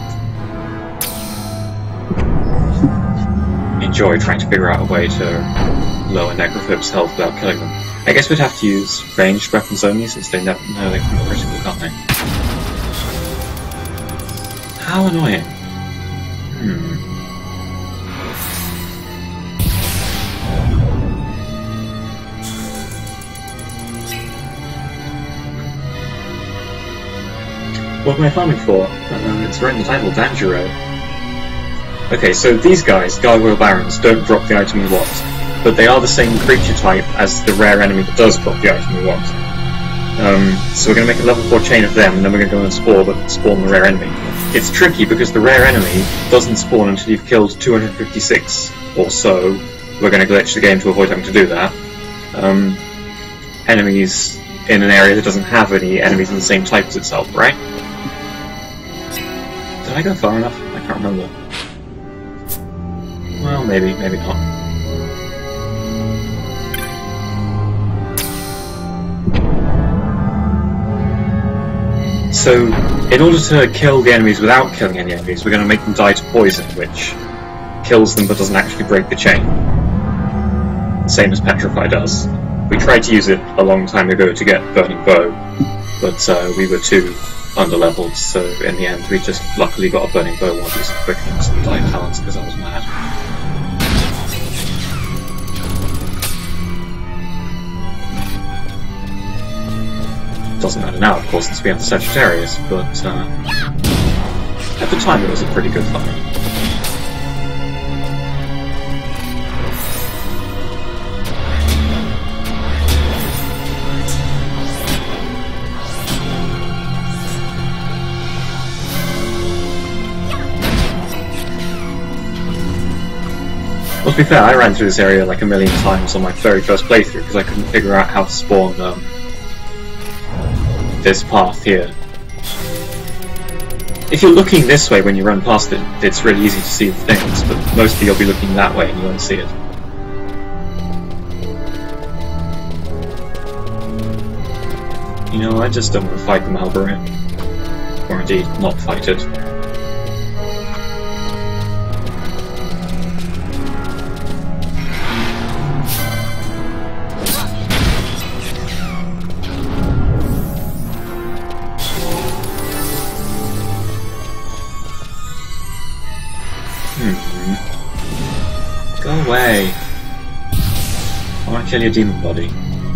and enjoy trying to figure out a way to lower Necrophob's health without killing them. I guess we'd have to use ranged weapons only, since they never know they can be critical, can't they? How annoying. What am I farming for? It's right in the title, Danjiro. Okay, so these guys, Gargoyle Barons, don't drop the item we want, but they are the same creature type as the rare enemy that does drop the item we want. So we're going to make a level 4 chain of them, and then we're going to go and spawn the rare enemy. It's tricky because the rare enemy doesn't spawn until you've killed 256 or so. We're going to glitch the game to avoid having to do that. Enemies in an area that doesn't have any enemies in the same type as itself, right? Did I go far enough? I can't remember. Well, maybe not. So, in order to kill the enemies without killing any enemies, we're going to make them die to poison, which kills them but doesn't actually break the chain. Same as Petrify does. We tried to use it a long time ago to get Burning Bow, but we were too underleveled, so in the end we just luckily got a Burning Bow while using Quickness and Light Talents because I was mad. Doesn't matter now, of course, since we have the Sagittarius, but at the time it was a pretty good fight. Well, to be fair, I ran through this area like a million times on my very first playthrough because I couldn't figure out how to spawn this path here. If you're looking this way when you run past it, it's really easy to see the things, but mostly you'll be looking that way and you won't see it. You know, I just don't want to fight the Malboro. Or indeed, not fight it. Go away. I want to kill your demon body.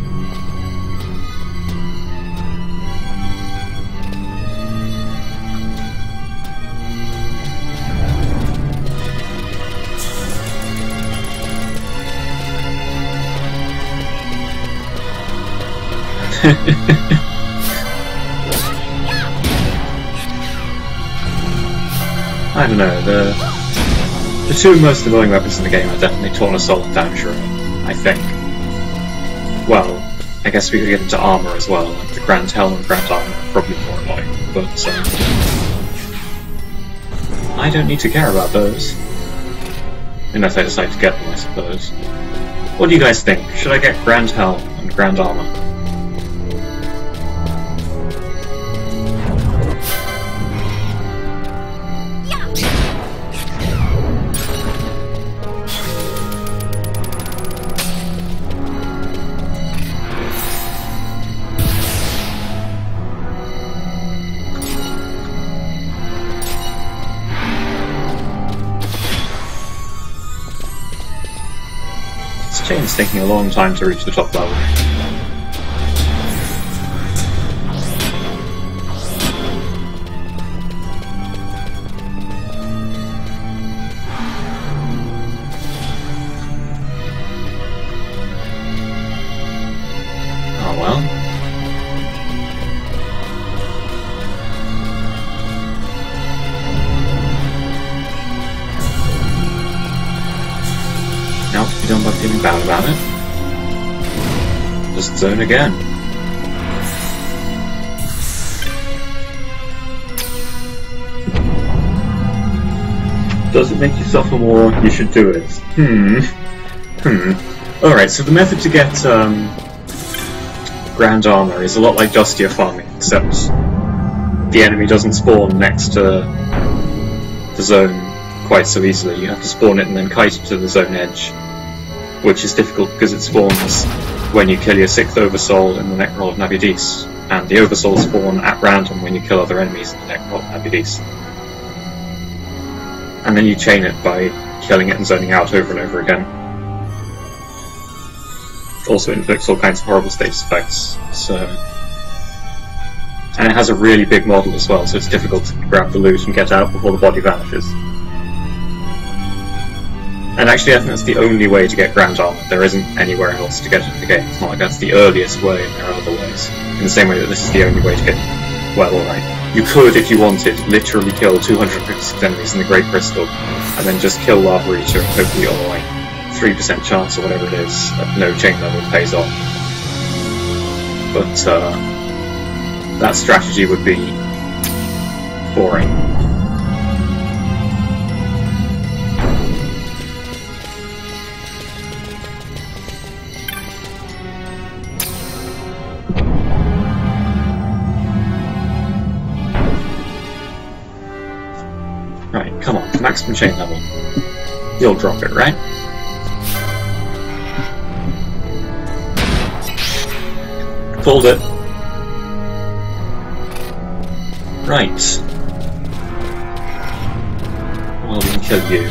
I don't know, the two most annoying weapons in the game are definitely Torn Assault and Damage, I think. Well, I guess we could get into armour as well, like the Grand Helm and Grand Armour are probably more annoying, but I don't need to care about those. Unless I decide to get them, I suppose. What do you guys think? Should I get Grand Helm and Grand Armour? It's taking a long time to reach the top level. Oh well. Now, you don't want feeling bad about it. Just zone again. Does it make you suffer more? You should do it. Alright, so the method to get Grand Armour is a lot like Dustia farming, except the enemy doesn't spawn next to the zone quite so easily. You have to spawn it and then kite it to the zone edge, which is difficult because it spawns when you kill your 6th Oversoul in the Necrol of Navi'Dis, and the Oversoul spawn at random when you kill other enemies in the Necrol of Navi'Dis. And then you chain it by killing it and zoning out over and over again. It also inflicts all kinds of horrible status effects, so... And it has a really big model as well, so it's difficult to grab the loot and get out before the body vanishes. And actually I think that's the only way to get Grand Armour. There isn't anywhere else to get it in the game. It's not like that's the earliest way and there are other ways. In the same way that this is the only way to get it. Well, alright. You could, if you wanted, literally kill 256 enemies in the Great Crystal, and then just kill Lava Eater and hopefully on like 3% chance or whatever it is at no chain level pays off. But that strategy would be boring. Right, come on, maximum chain level. You'll drop it, right? Pulled it. Right. Well, we can kill you.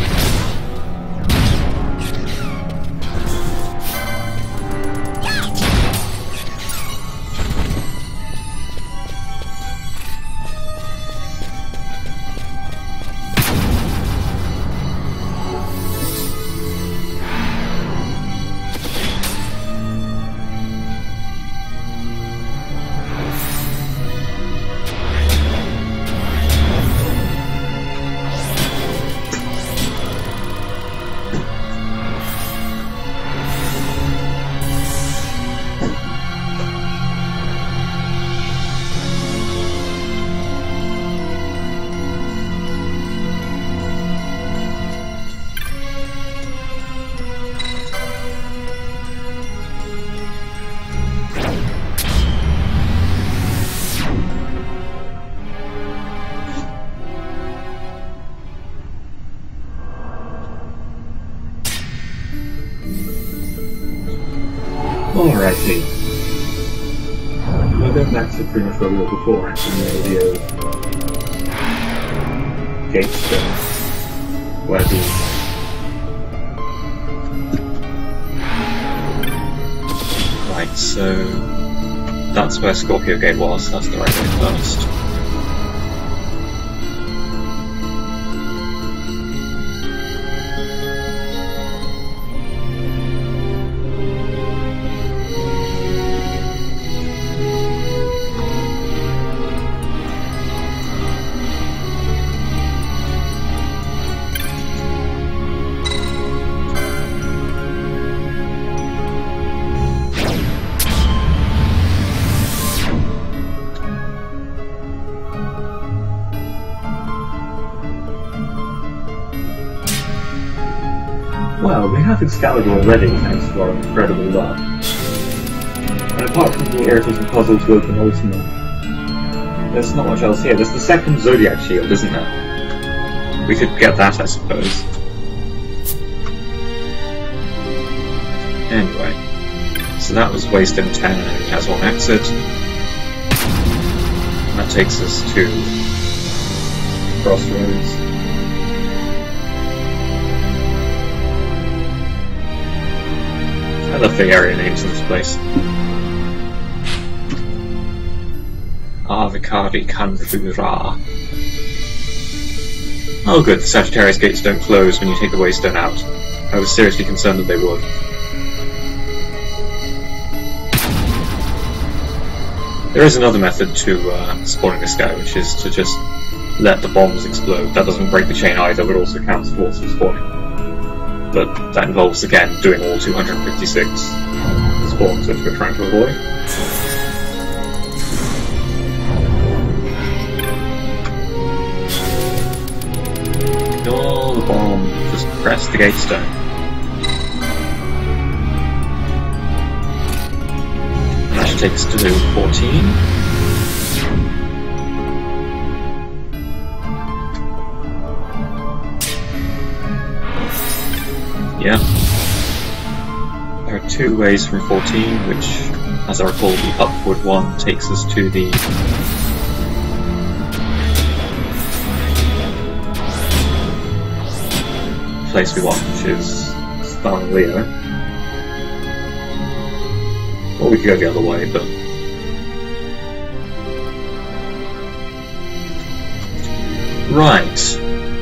Alrighty. We're going back to pretty much where we were before, actually, the Gatestone. Where the... Right, so that's where Scorpio Gate was, that's the right way first. Well, we have Excalibur already, thanks to our incredible luck. And apart from the Airtals and Puzzles to open Ultima, there's not much else here. There's the second Zodiac Shield, isn't there? We could get that, I suppose. Anyway, so that was Waystone 10 and it has one exit. And that takes us to Crossroads. I love the area names in this place. Avikari Kanfura. Oh good, the Sagittarius gates don't close when you take the Waystone out. I was seriously concerned that they would. There is another method to spawning this guy, which is to just let the bombs explode. That doesn't break the chain either, but also counts towards the spawning. But that involves, again, doing all 256 spawns, which we're trying to avoid. Ignore the bomb, just press the Gatestone. And that should take us to 14. Yeah. There are two ways from 14, which, as I recall, the upward one takes us to the place we want, which is Starleo. Or we could go the other way, but... Right.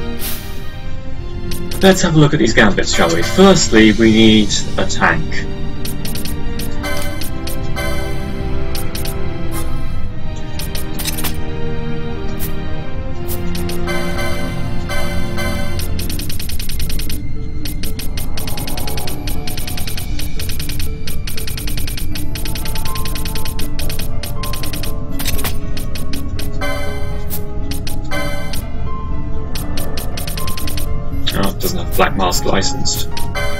Let's have a look at these gambits, shall we? Firstly, we need a tank. Doesn't have Black Mask licensed.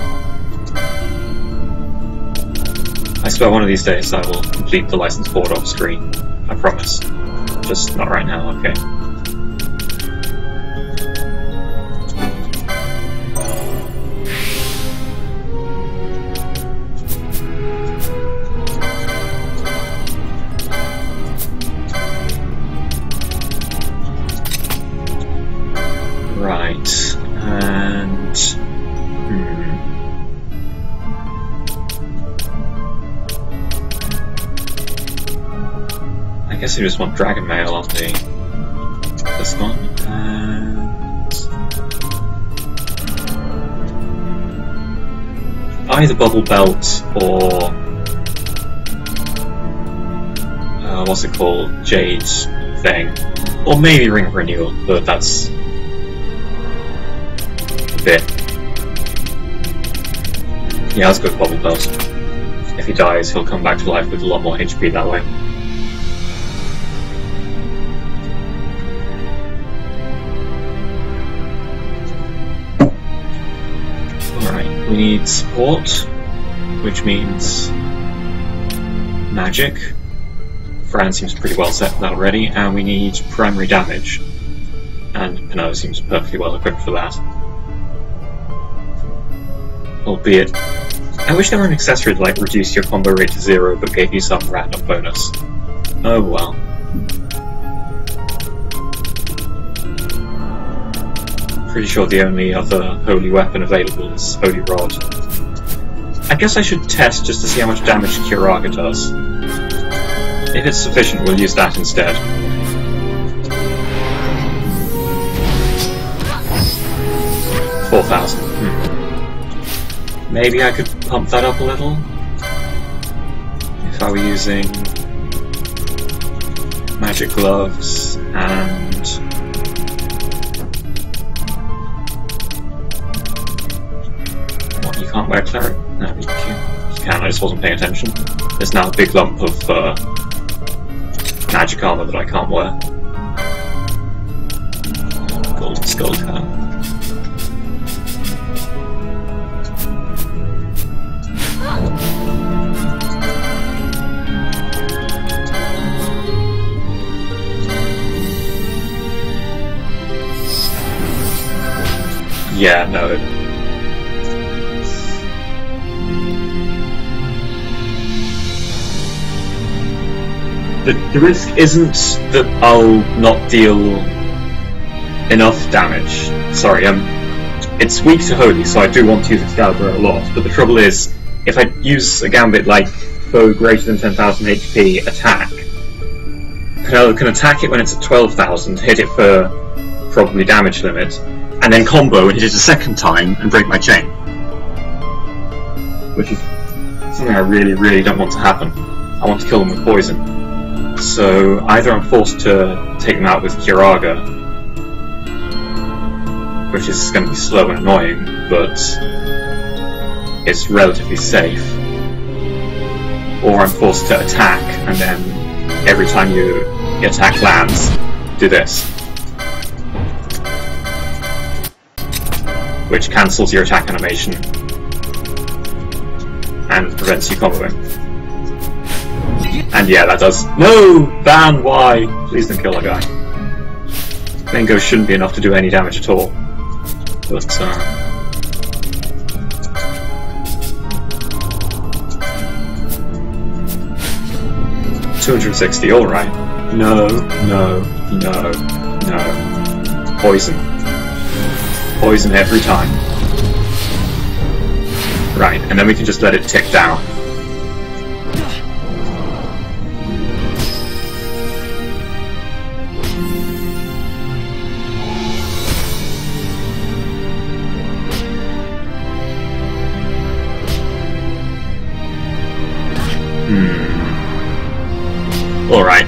I swear one of these days I will complete the license board off screen. I promise. Just not right now, okay. Right. And... I guess I just want Dragon Mail on this one, and... either Bubble Belt or... what's it called? Jade thing. Or maybe Ring of Renewal, but that's... bit. Yeah, let's go with Bubble Belt. If he dies, he'll come back to life with a lot more HP that way. Alright, we need support, which means magic. Fran seems pretty well set for that already, and we need primary damage. And Pinot seems perfectly well equipped for that. Albeit, I wish there were an accessory that like reduced your combo rate to 0 but gave you some random bonus. Oh well. Pretty sure the only other holy weapon available is Holy Rod. I guess I should test just to see how much damage Curaga does. If it's sufficient, we'll use that instead. $4,000. Maybe I could pump that up a little? If I were using magic gloves and what, you can't wear cleric? No, you can, I just wasn't paying attention. There's now a big lump of magic armor that I can't wear. Golden Skull Cap. Yeah, no. The risk isn't that I'll not deal enough damage. Sorry, it's weak to Holy, so I do want to use Excalibur a lot, but the trouble is, if I use a gambit like foe greater than 10,000 HP attack, I can attack it when it's at 12,000, hit it for probably damage limit, and then combo and hit it a second time and break my chain. Which is something I really, really don't want to happen. I want to kill them with poison. So either I'm forced to take them out with Curaga, which is going to be slow and annoying, but it's relatively safe, or I'm forced to attack, and then every time your attack lands, do this. Which cancels your attack animation and prevents you comboing. And yeah, that does. No! Ban, why? Please don't kill that guy. Mango shouldn't be enough to do any damage at all. But, 260, alright. No, no, no, no. Poison. Poison every time. Right, and then we can just let it tick down. Alright.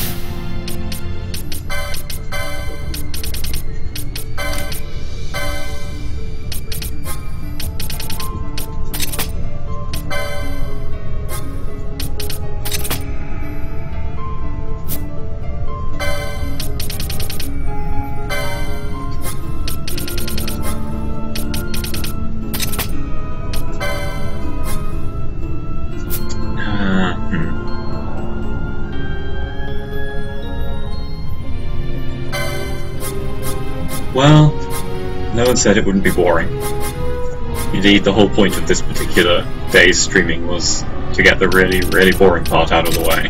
Well, no one said it wouldn't be boring. Indeed, the whole point of this particular day's streaming was to get the really, really boring part out of the way.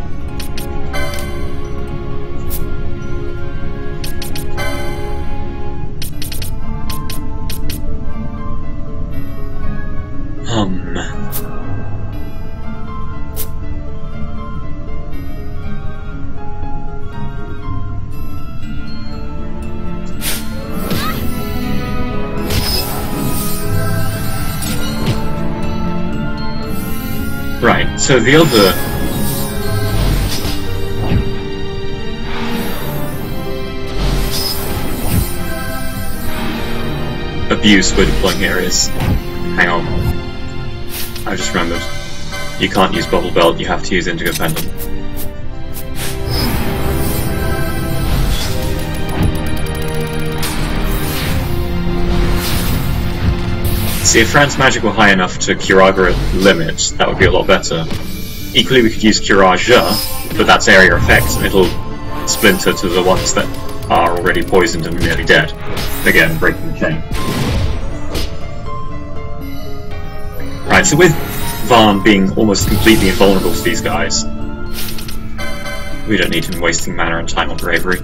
Right, so the other abuse we're deploying here is... Hang on. I just remembered. You can't use Bubble Belt, you have to use Indigo Pendant. See, if Fran's magic were high enough to Curaga at limit, that would be a lot better. Equally, we could use Curaja, but that's area effects, and it'll splinter to the ones that are already poisoned and nearly dead. Again, breaking the chain. Right, so with Varn being almost completely invulnerable to these guys. We don't need him wasting mana and time on bravery.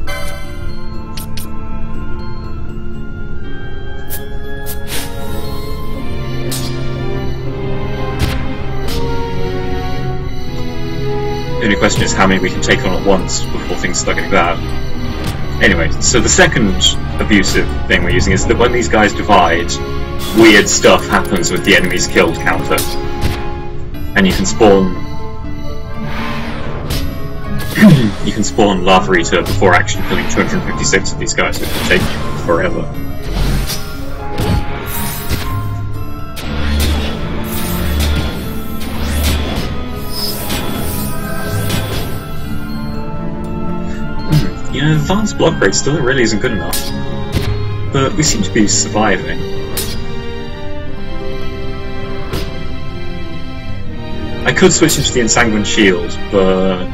The only question is how many we can take on at once before things start getting bad. Anyway, so the second abusive thing we're using is that when these guys divide, weird stuff happens with the enemies killed counter. And you can spawn... you can spawn Lava Eater before actually killing 256 of these guys, which will take forever. You know, Varn's block rate still really isn't good enough. But we seem to be surviving. I could switch into the Ensanguined Shield, but...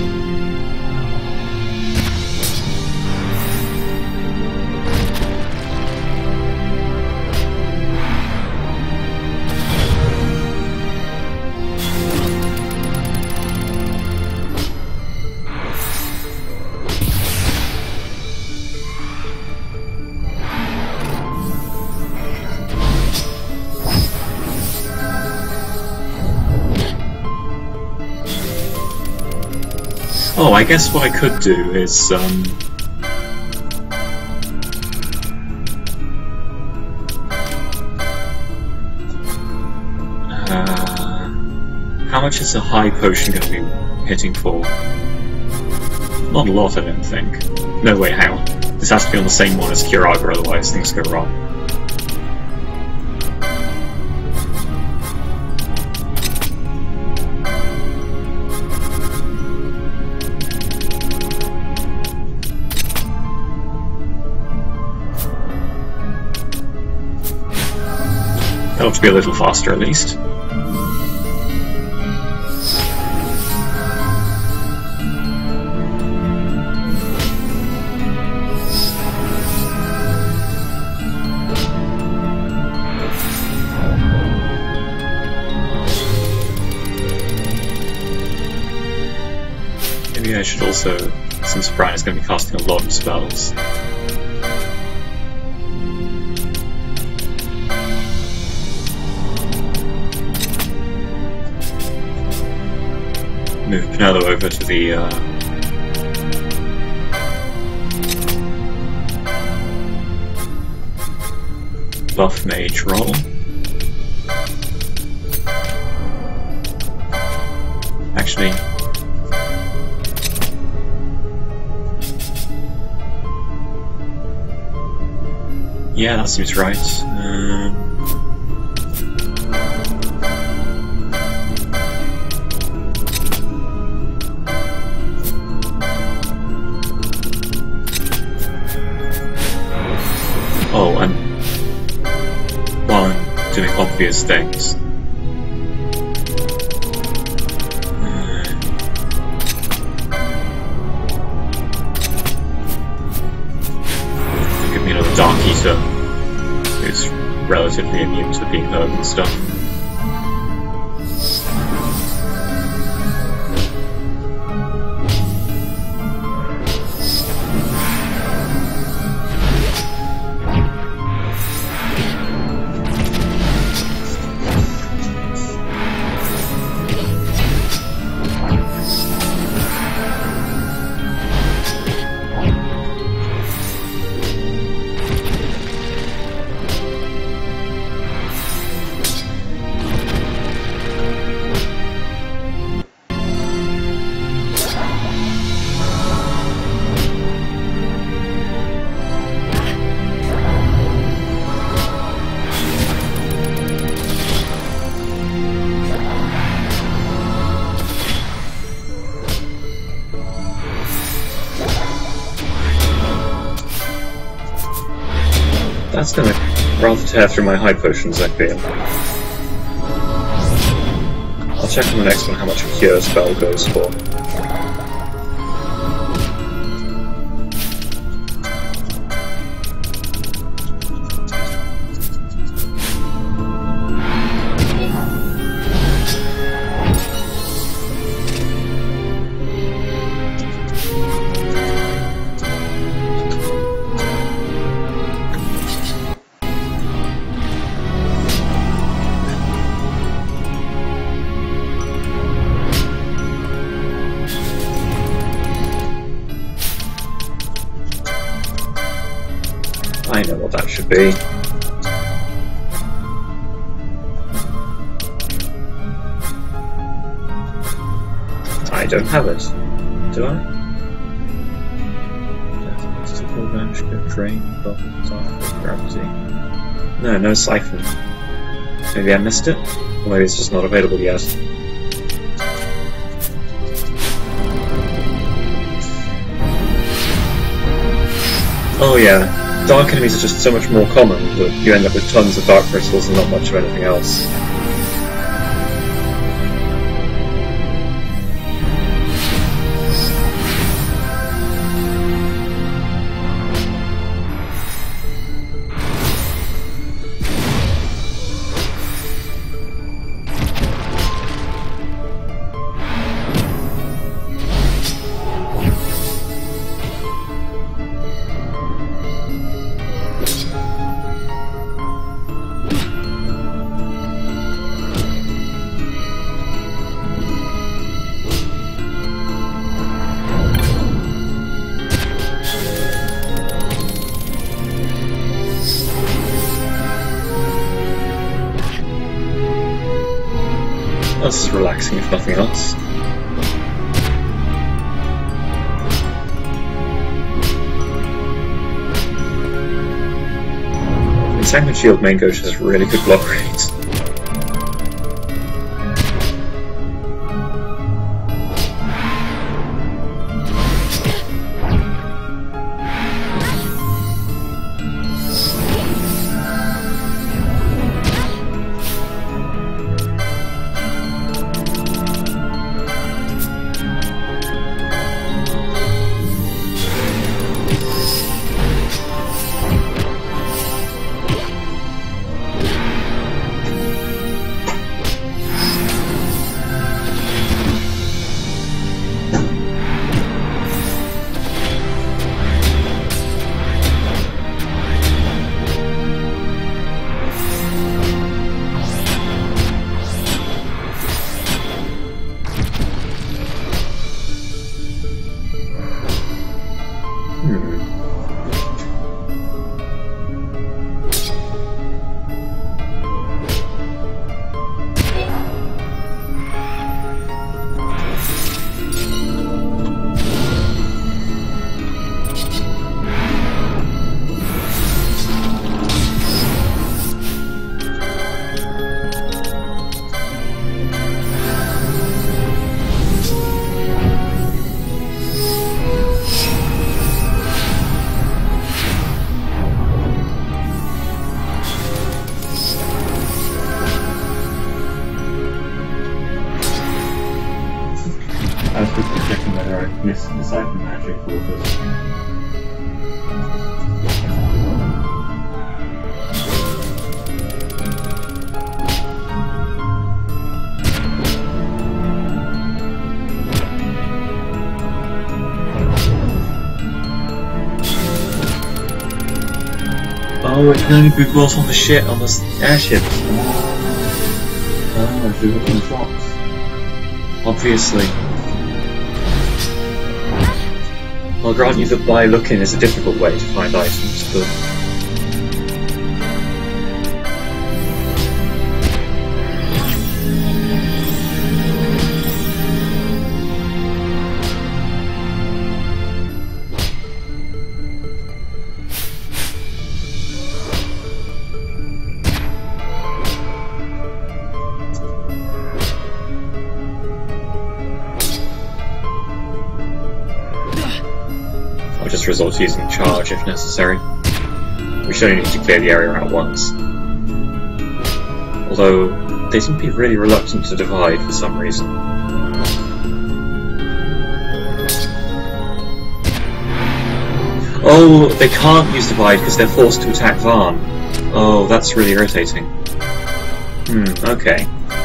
Oh, I guess what I could do is, how much is a high potion going to be hitting for? Not a lot, I don't think. No, wait, hang on. This has to be on the same one as Curaga, otherwise things go wrong. That ought to be a little faster, at least. Maybe I should also, since Brian is going to be casting a lot of spells, move Penelo over to the buff mage role. Actually, yeah, that seems right. Oh, and while I'm doing obvious things, give me another Dark Eater, who's relatively immune to being hurt and stuff. That's gonna rather tear through my high potions, I feel. I'll check on the next one how much a cure spell goes for. be. I don't have it. Do I? Mystical Vanishka, drain, bubbles off gravity. No siphon. Maybe I missed it? Or maybe it's just not available yet. Oh yeah, dark enemies are just so much more common that you end up with tons of dark crystals and not much of anything else. This is relaxing if nothing else. Entangled Shield main Ghost has really good block rates. I was just checking whether I missed the Siphon Magic quarters. Oh, it can only be brought on the on the airships. Oh, so look in the shops. Obviously. I'll grant you that by looking is a difficult way to find items, but... just resort to using charge if necessary. We should only need to clear the area out once. Although, they seem to be really reluctant to divide for some reason. Oh, they can't use divide because they're forced to attack Varn. Oh, that's really irritating. Okay.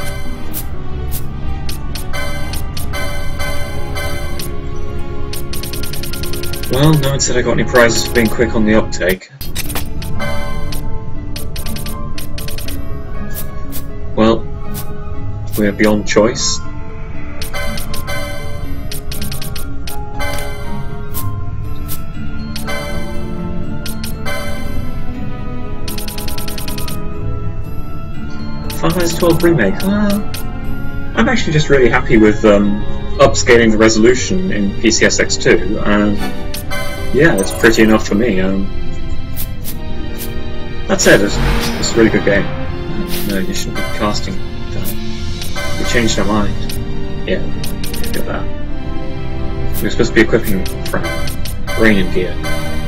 Well, no one said I got any prizes for being quick on the uptake. Well, we're beyond choice. Final Fantasy XII Remake. I'm actually just really happy with upscaling the resolution in PCSX2, and yeah, it's pretty enough for me. That said, it's a really good game. No, you shouldn't be casting that. We changed our mind. Yeah, I get that. We're supposed to be equipping from Rain and Gear.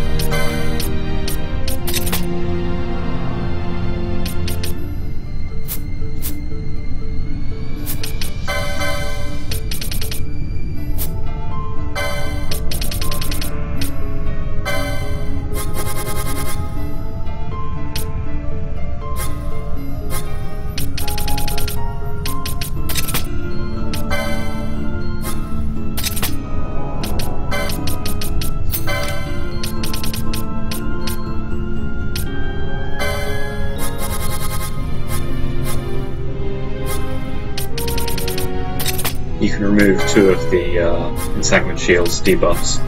You can remove 2 of the Ensanguined Shield's debuffs.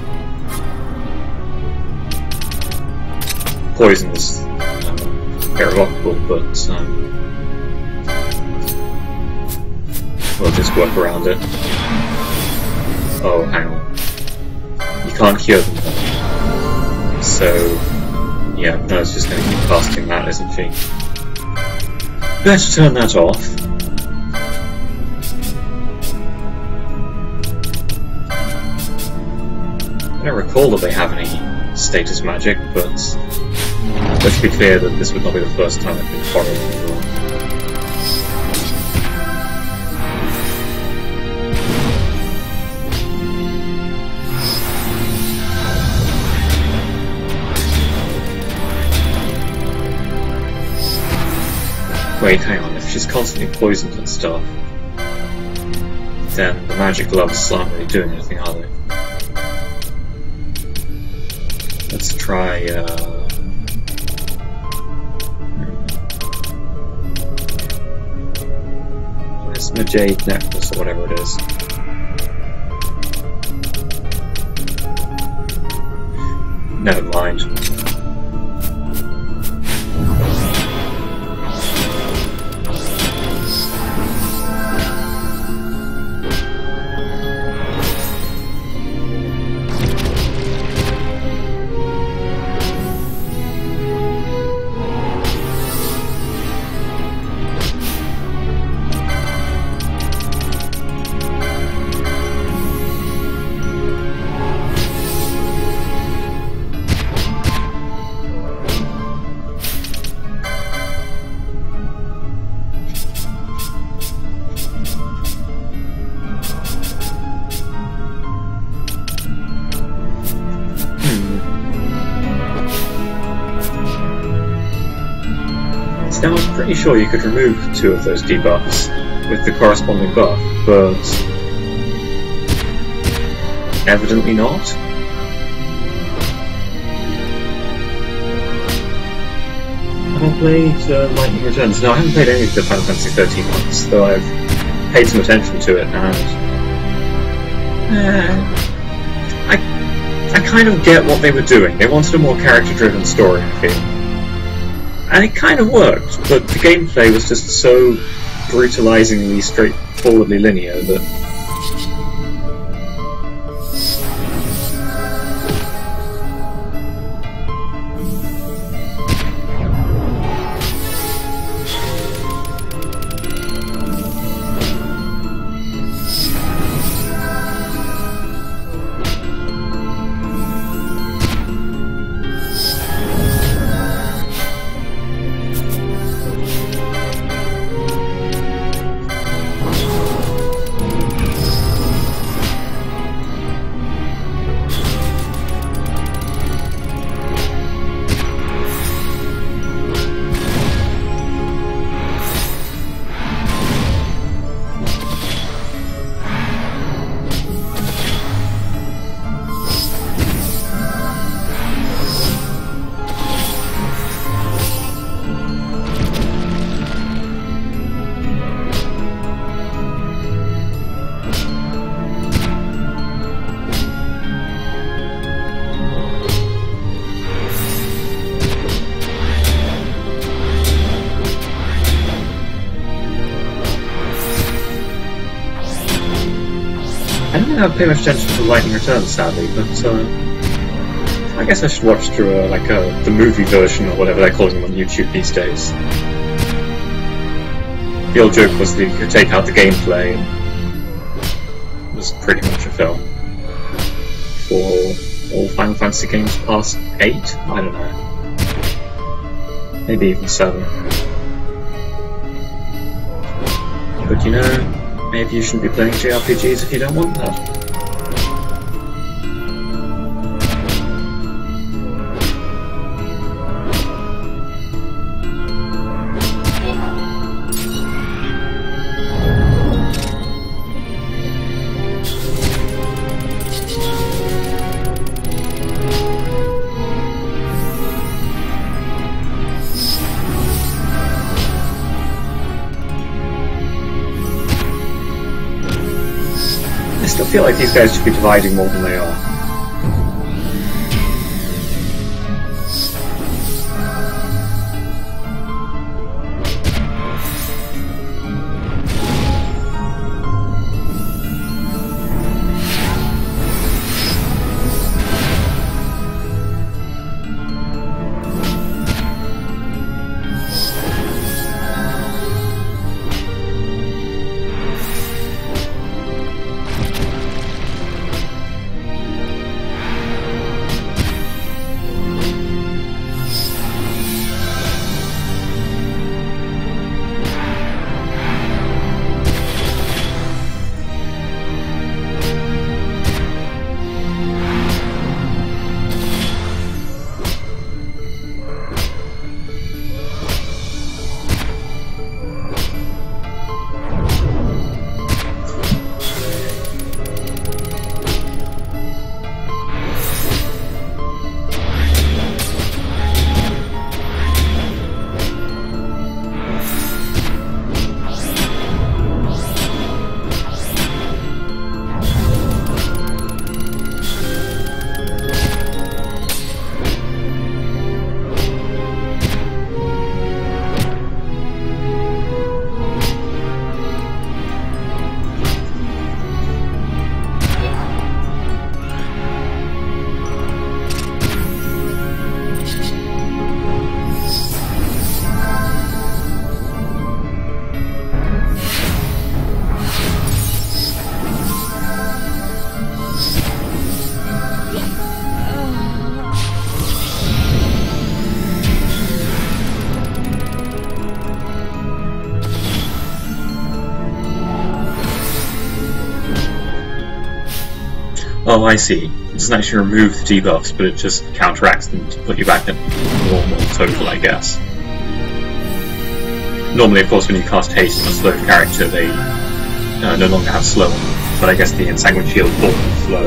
Poison's irrevocable, but we'll just work around it. Oh, hang on. You can't cure them though. So, yeah, Ner's just going to keep casting that, isn't she? Better turn that off. I don't recall that they have any status magic, but let's be clear that this would not be the first time they've been following the rule. Wait, hang on, if she's constantly poisoned and stuff, then the magic gloves aren't really doing anything, are they? Let's try, where's the Jade Necklace, or whatever it is? Never mind. Now I'm pretty sure you could remove 2 of those debuffs with the corresponding buff, but evidently not. Have I played Lightning Returns? No, I haven't played any of the Final Fantasy 13 ones, though I've paid some attention to it, and I kind of get what they were doing. They wanted a more character-driven story, I feel. And it kind of worked, but the gameplay was just so brutalizingly straightforwardly linear that... didn't have pay much attention to Lightning Returns, sadly, but I guess I should watch through the movie version or whatever they're calling them on YouTube these days. The old joke was that you could take out the gameplay and it was pretty much a film. For all Final Fantasy games past 8? I don't know. Maybe even 7. But you know, maybe you shouldn't be playing JRPGs if you don't want that. I feel like these guys should be dividing more than they are. Oh, I see. It doesn't actually remove the debuffs, but it just counteracts them to put you back at normal total, I guess. Normally, of course, when you cast haste on a slowed character, they no longer have slow on them, but I guess the Ensanguined Shield will slow.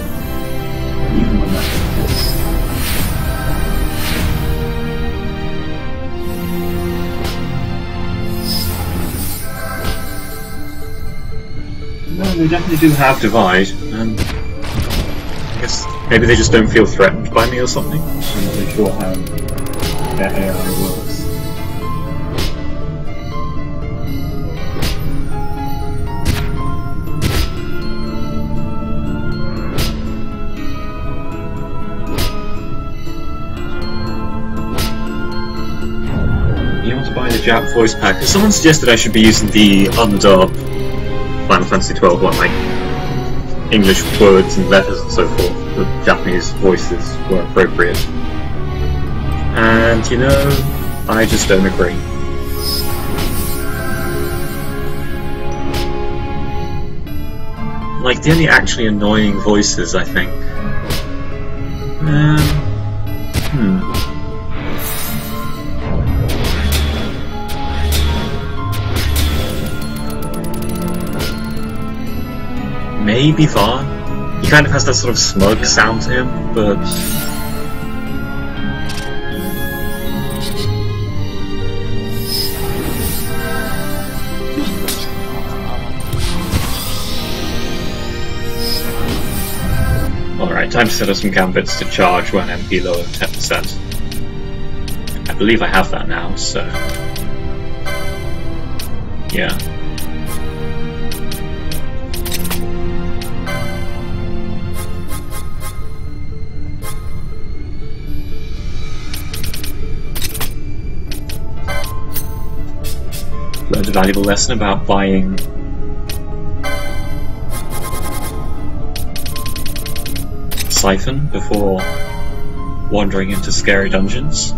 Even when that's the case. No, they definitely do have Divide, and I guess maybe they just don't feel threatened by me or something. I'm not really sure how their AI works. You want to buy the Jap voice pack? Someone suggested I should be using the undub Final Fantasy XII one, like English words and letters and so forth. The Japanese voices were appropriate. And you know, I just don't agree. Like, the only actually annoying voices, I think. Maybe Vaughn. He kind of has that sort of smug sound to him, but... Alright, time to set up some gambits to charge when MP lower than 10%. I believe I have that now, so... yeah. learned a valuable lesson about buying Siphon before wandering into scary dungeons.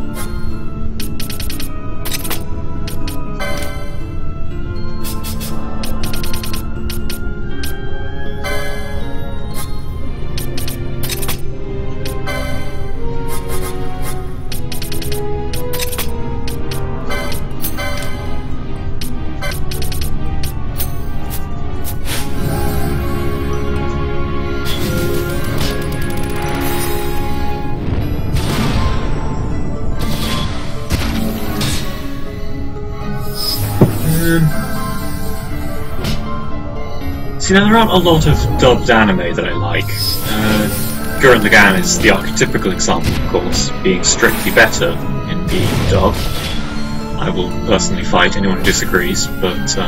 See, now there aren't a lot of dubbed anime that I like. Gurren Lagann is the archetypical example, of course, being strictly better in being dubbed. I will personally fight anyone who disagrees, but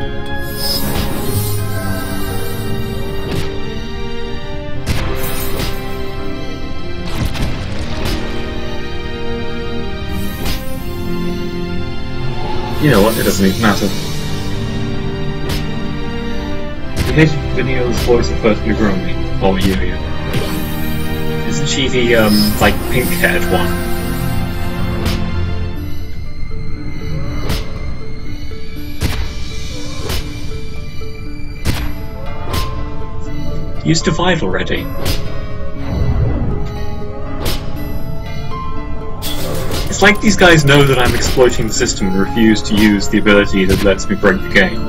you know what, it doesn't even matter. You hated Vanille's voice at first, you grown me. Or Yuya. Isn't she the, like, pink-haired one? Used Divide already. It's like these guys know that I'm exploiting the system and refuse to use the ability that lets me break the game.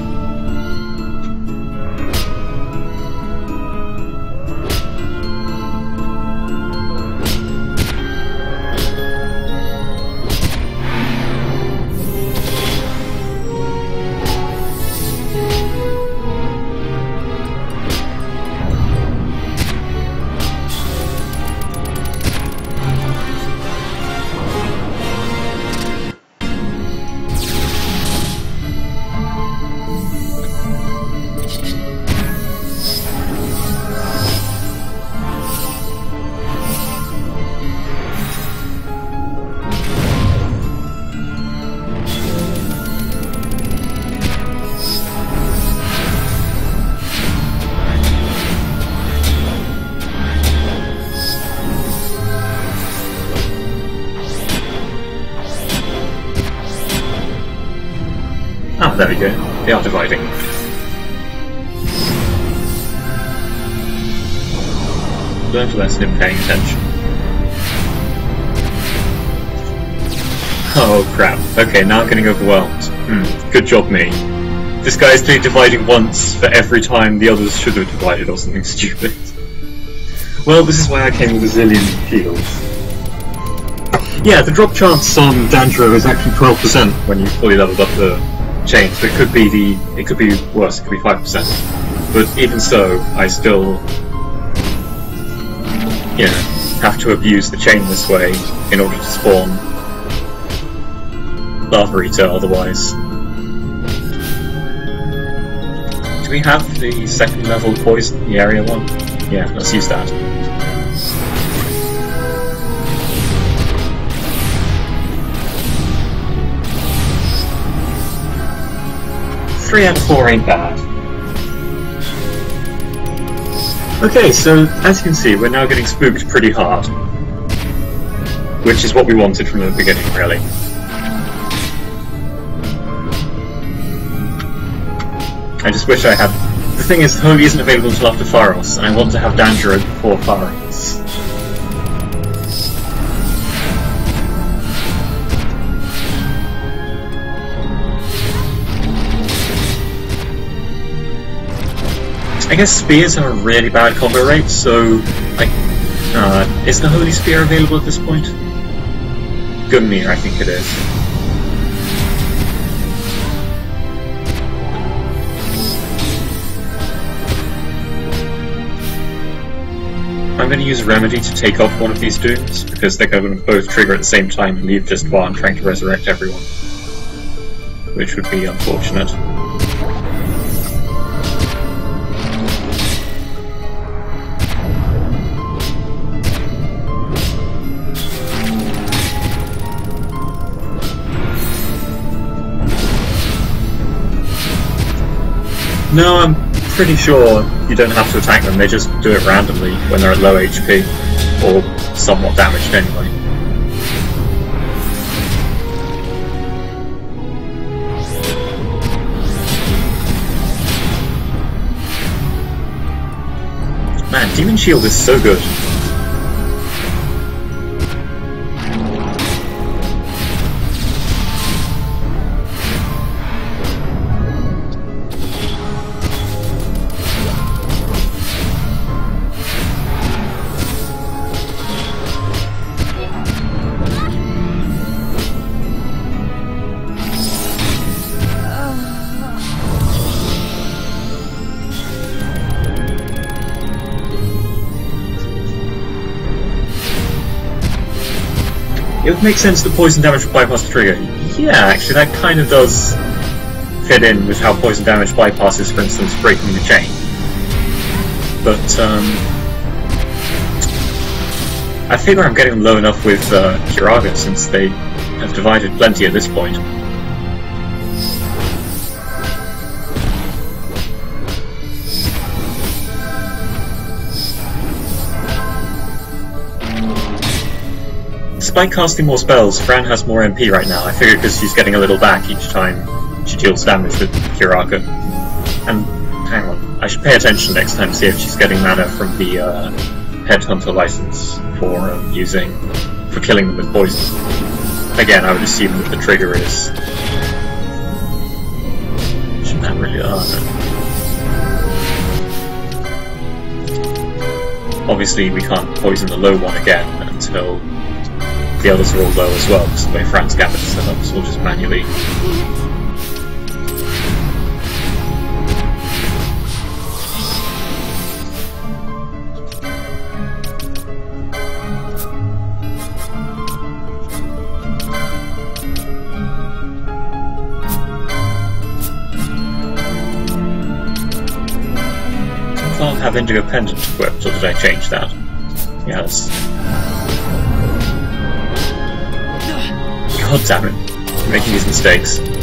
Ah, there we go. They are dividing. Learned a lesson in paying attention. Oh crap. Okay, now I'm getting overwhelmed. Good job, me. This guy's been dividing once for every time the others should have divided or something stupid. Well, this is why I came with a zillion heals. Yeah, the drop chance on Danjuro is actually 12% when you fully leveled up the chain, so it could be worse, it could be 5%. But even so, I still, you know, have to abuse the chain this way in order to spawn Lava Eater otherwise. Do we have the second level poison, the area one? Yeah, let's use that. Three out of 4 ain't bad. Okay, so as you can see, we're now getting spooked pretty hard. Which is what we wanted from the beginning, really. I just wish I had... The thing is, Holy isn't available until after Pharos, and I want to have Danjuro before Pharos. I guess spears have a really bad combo rate, so like, is the Holy Spear available at this point? Gungnir, I think it is. I'm going to use Remedy to take off one of these dooms, because they're going to both trigger at the same time and leave just one trying to resurrect everyone. Which would be unfortunate. No, I'm pretty sure you don't have to attack them, they just do it randomly when they're at low HP, or somewhat damaged anyway. Man, Demon Shield is so good. It would make sense that poison damage would bypass the trigger. Yeah, actually that kind of does fit in with how poison damage bypasses, for instance, breaking the chain. But, I figure I'm getting low enough with Curaga since they have divided plenty at this point. Despite casting more spells, Fran has more MP right now. I figure because she's getting a little back each time she deals damage with Curaga. And, hang on, I should pay attention next time to see if she's getting mana from the Headhunter license for killing them with poison. Again, I would assume that the trigger is... Shouldn't that really... no. Obviously we can't poison the low one again until the others are all low as well, because the way Fran's Gambit is set up, so we'll just manually... I can't have Indigo Pendant equipped, or did I change that? Yes. God damn it, I'm making these mistakes.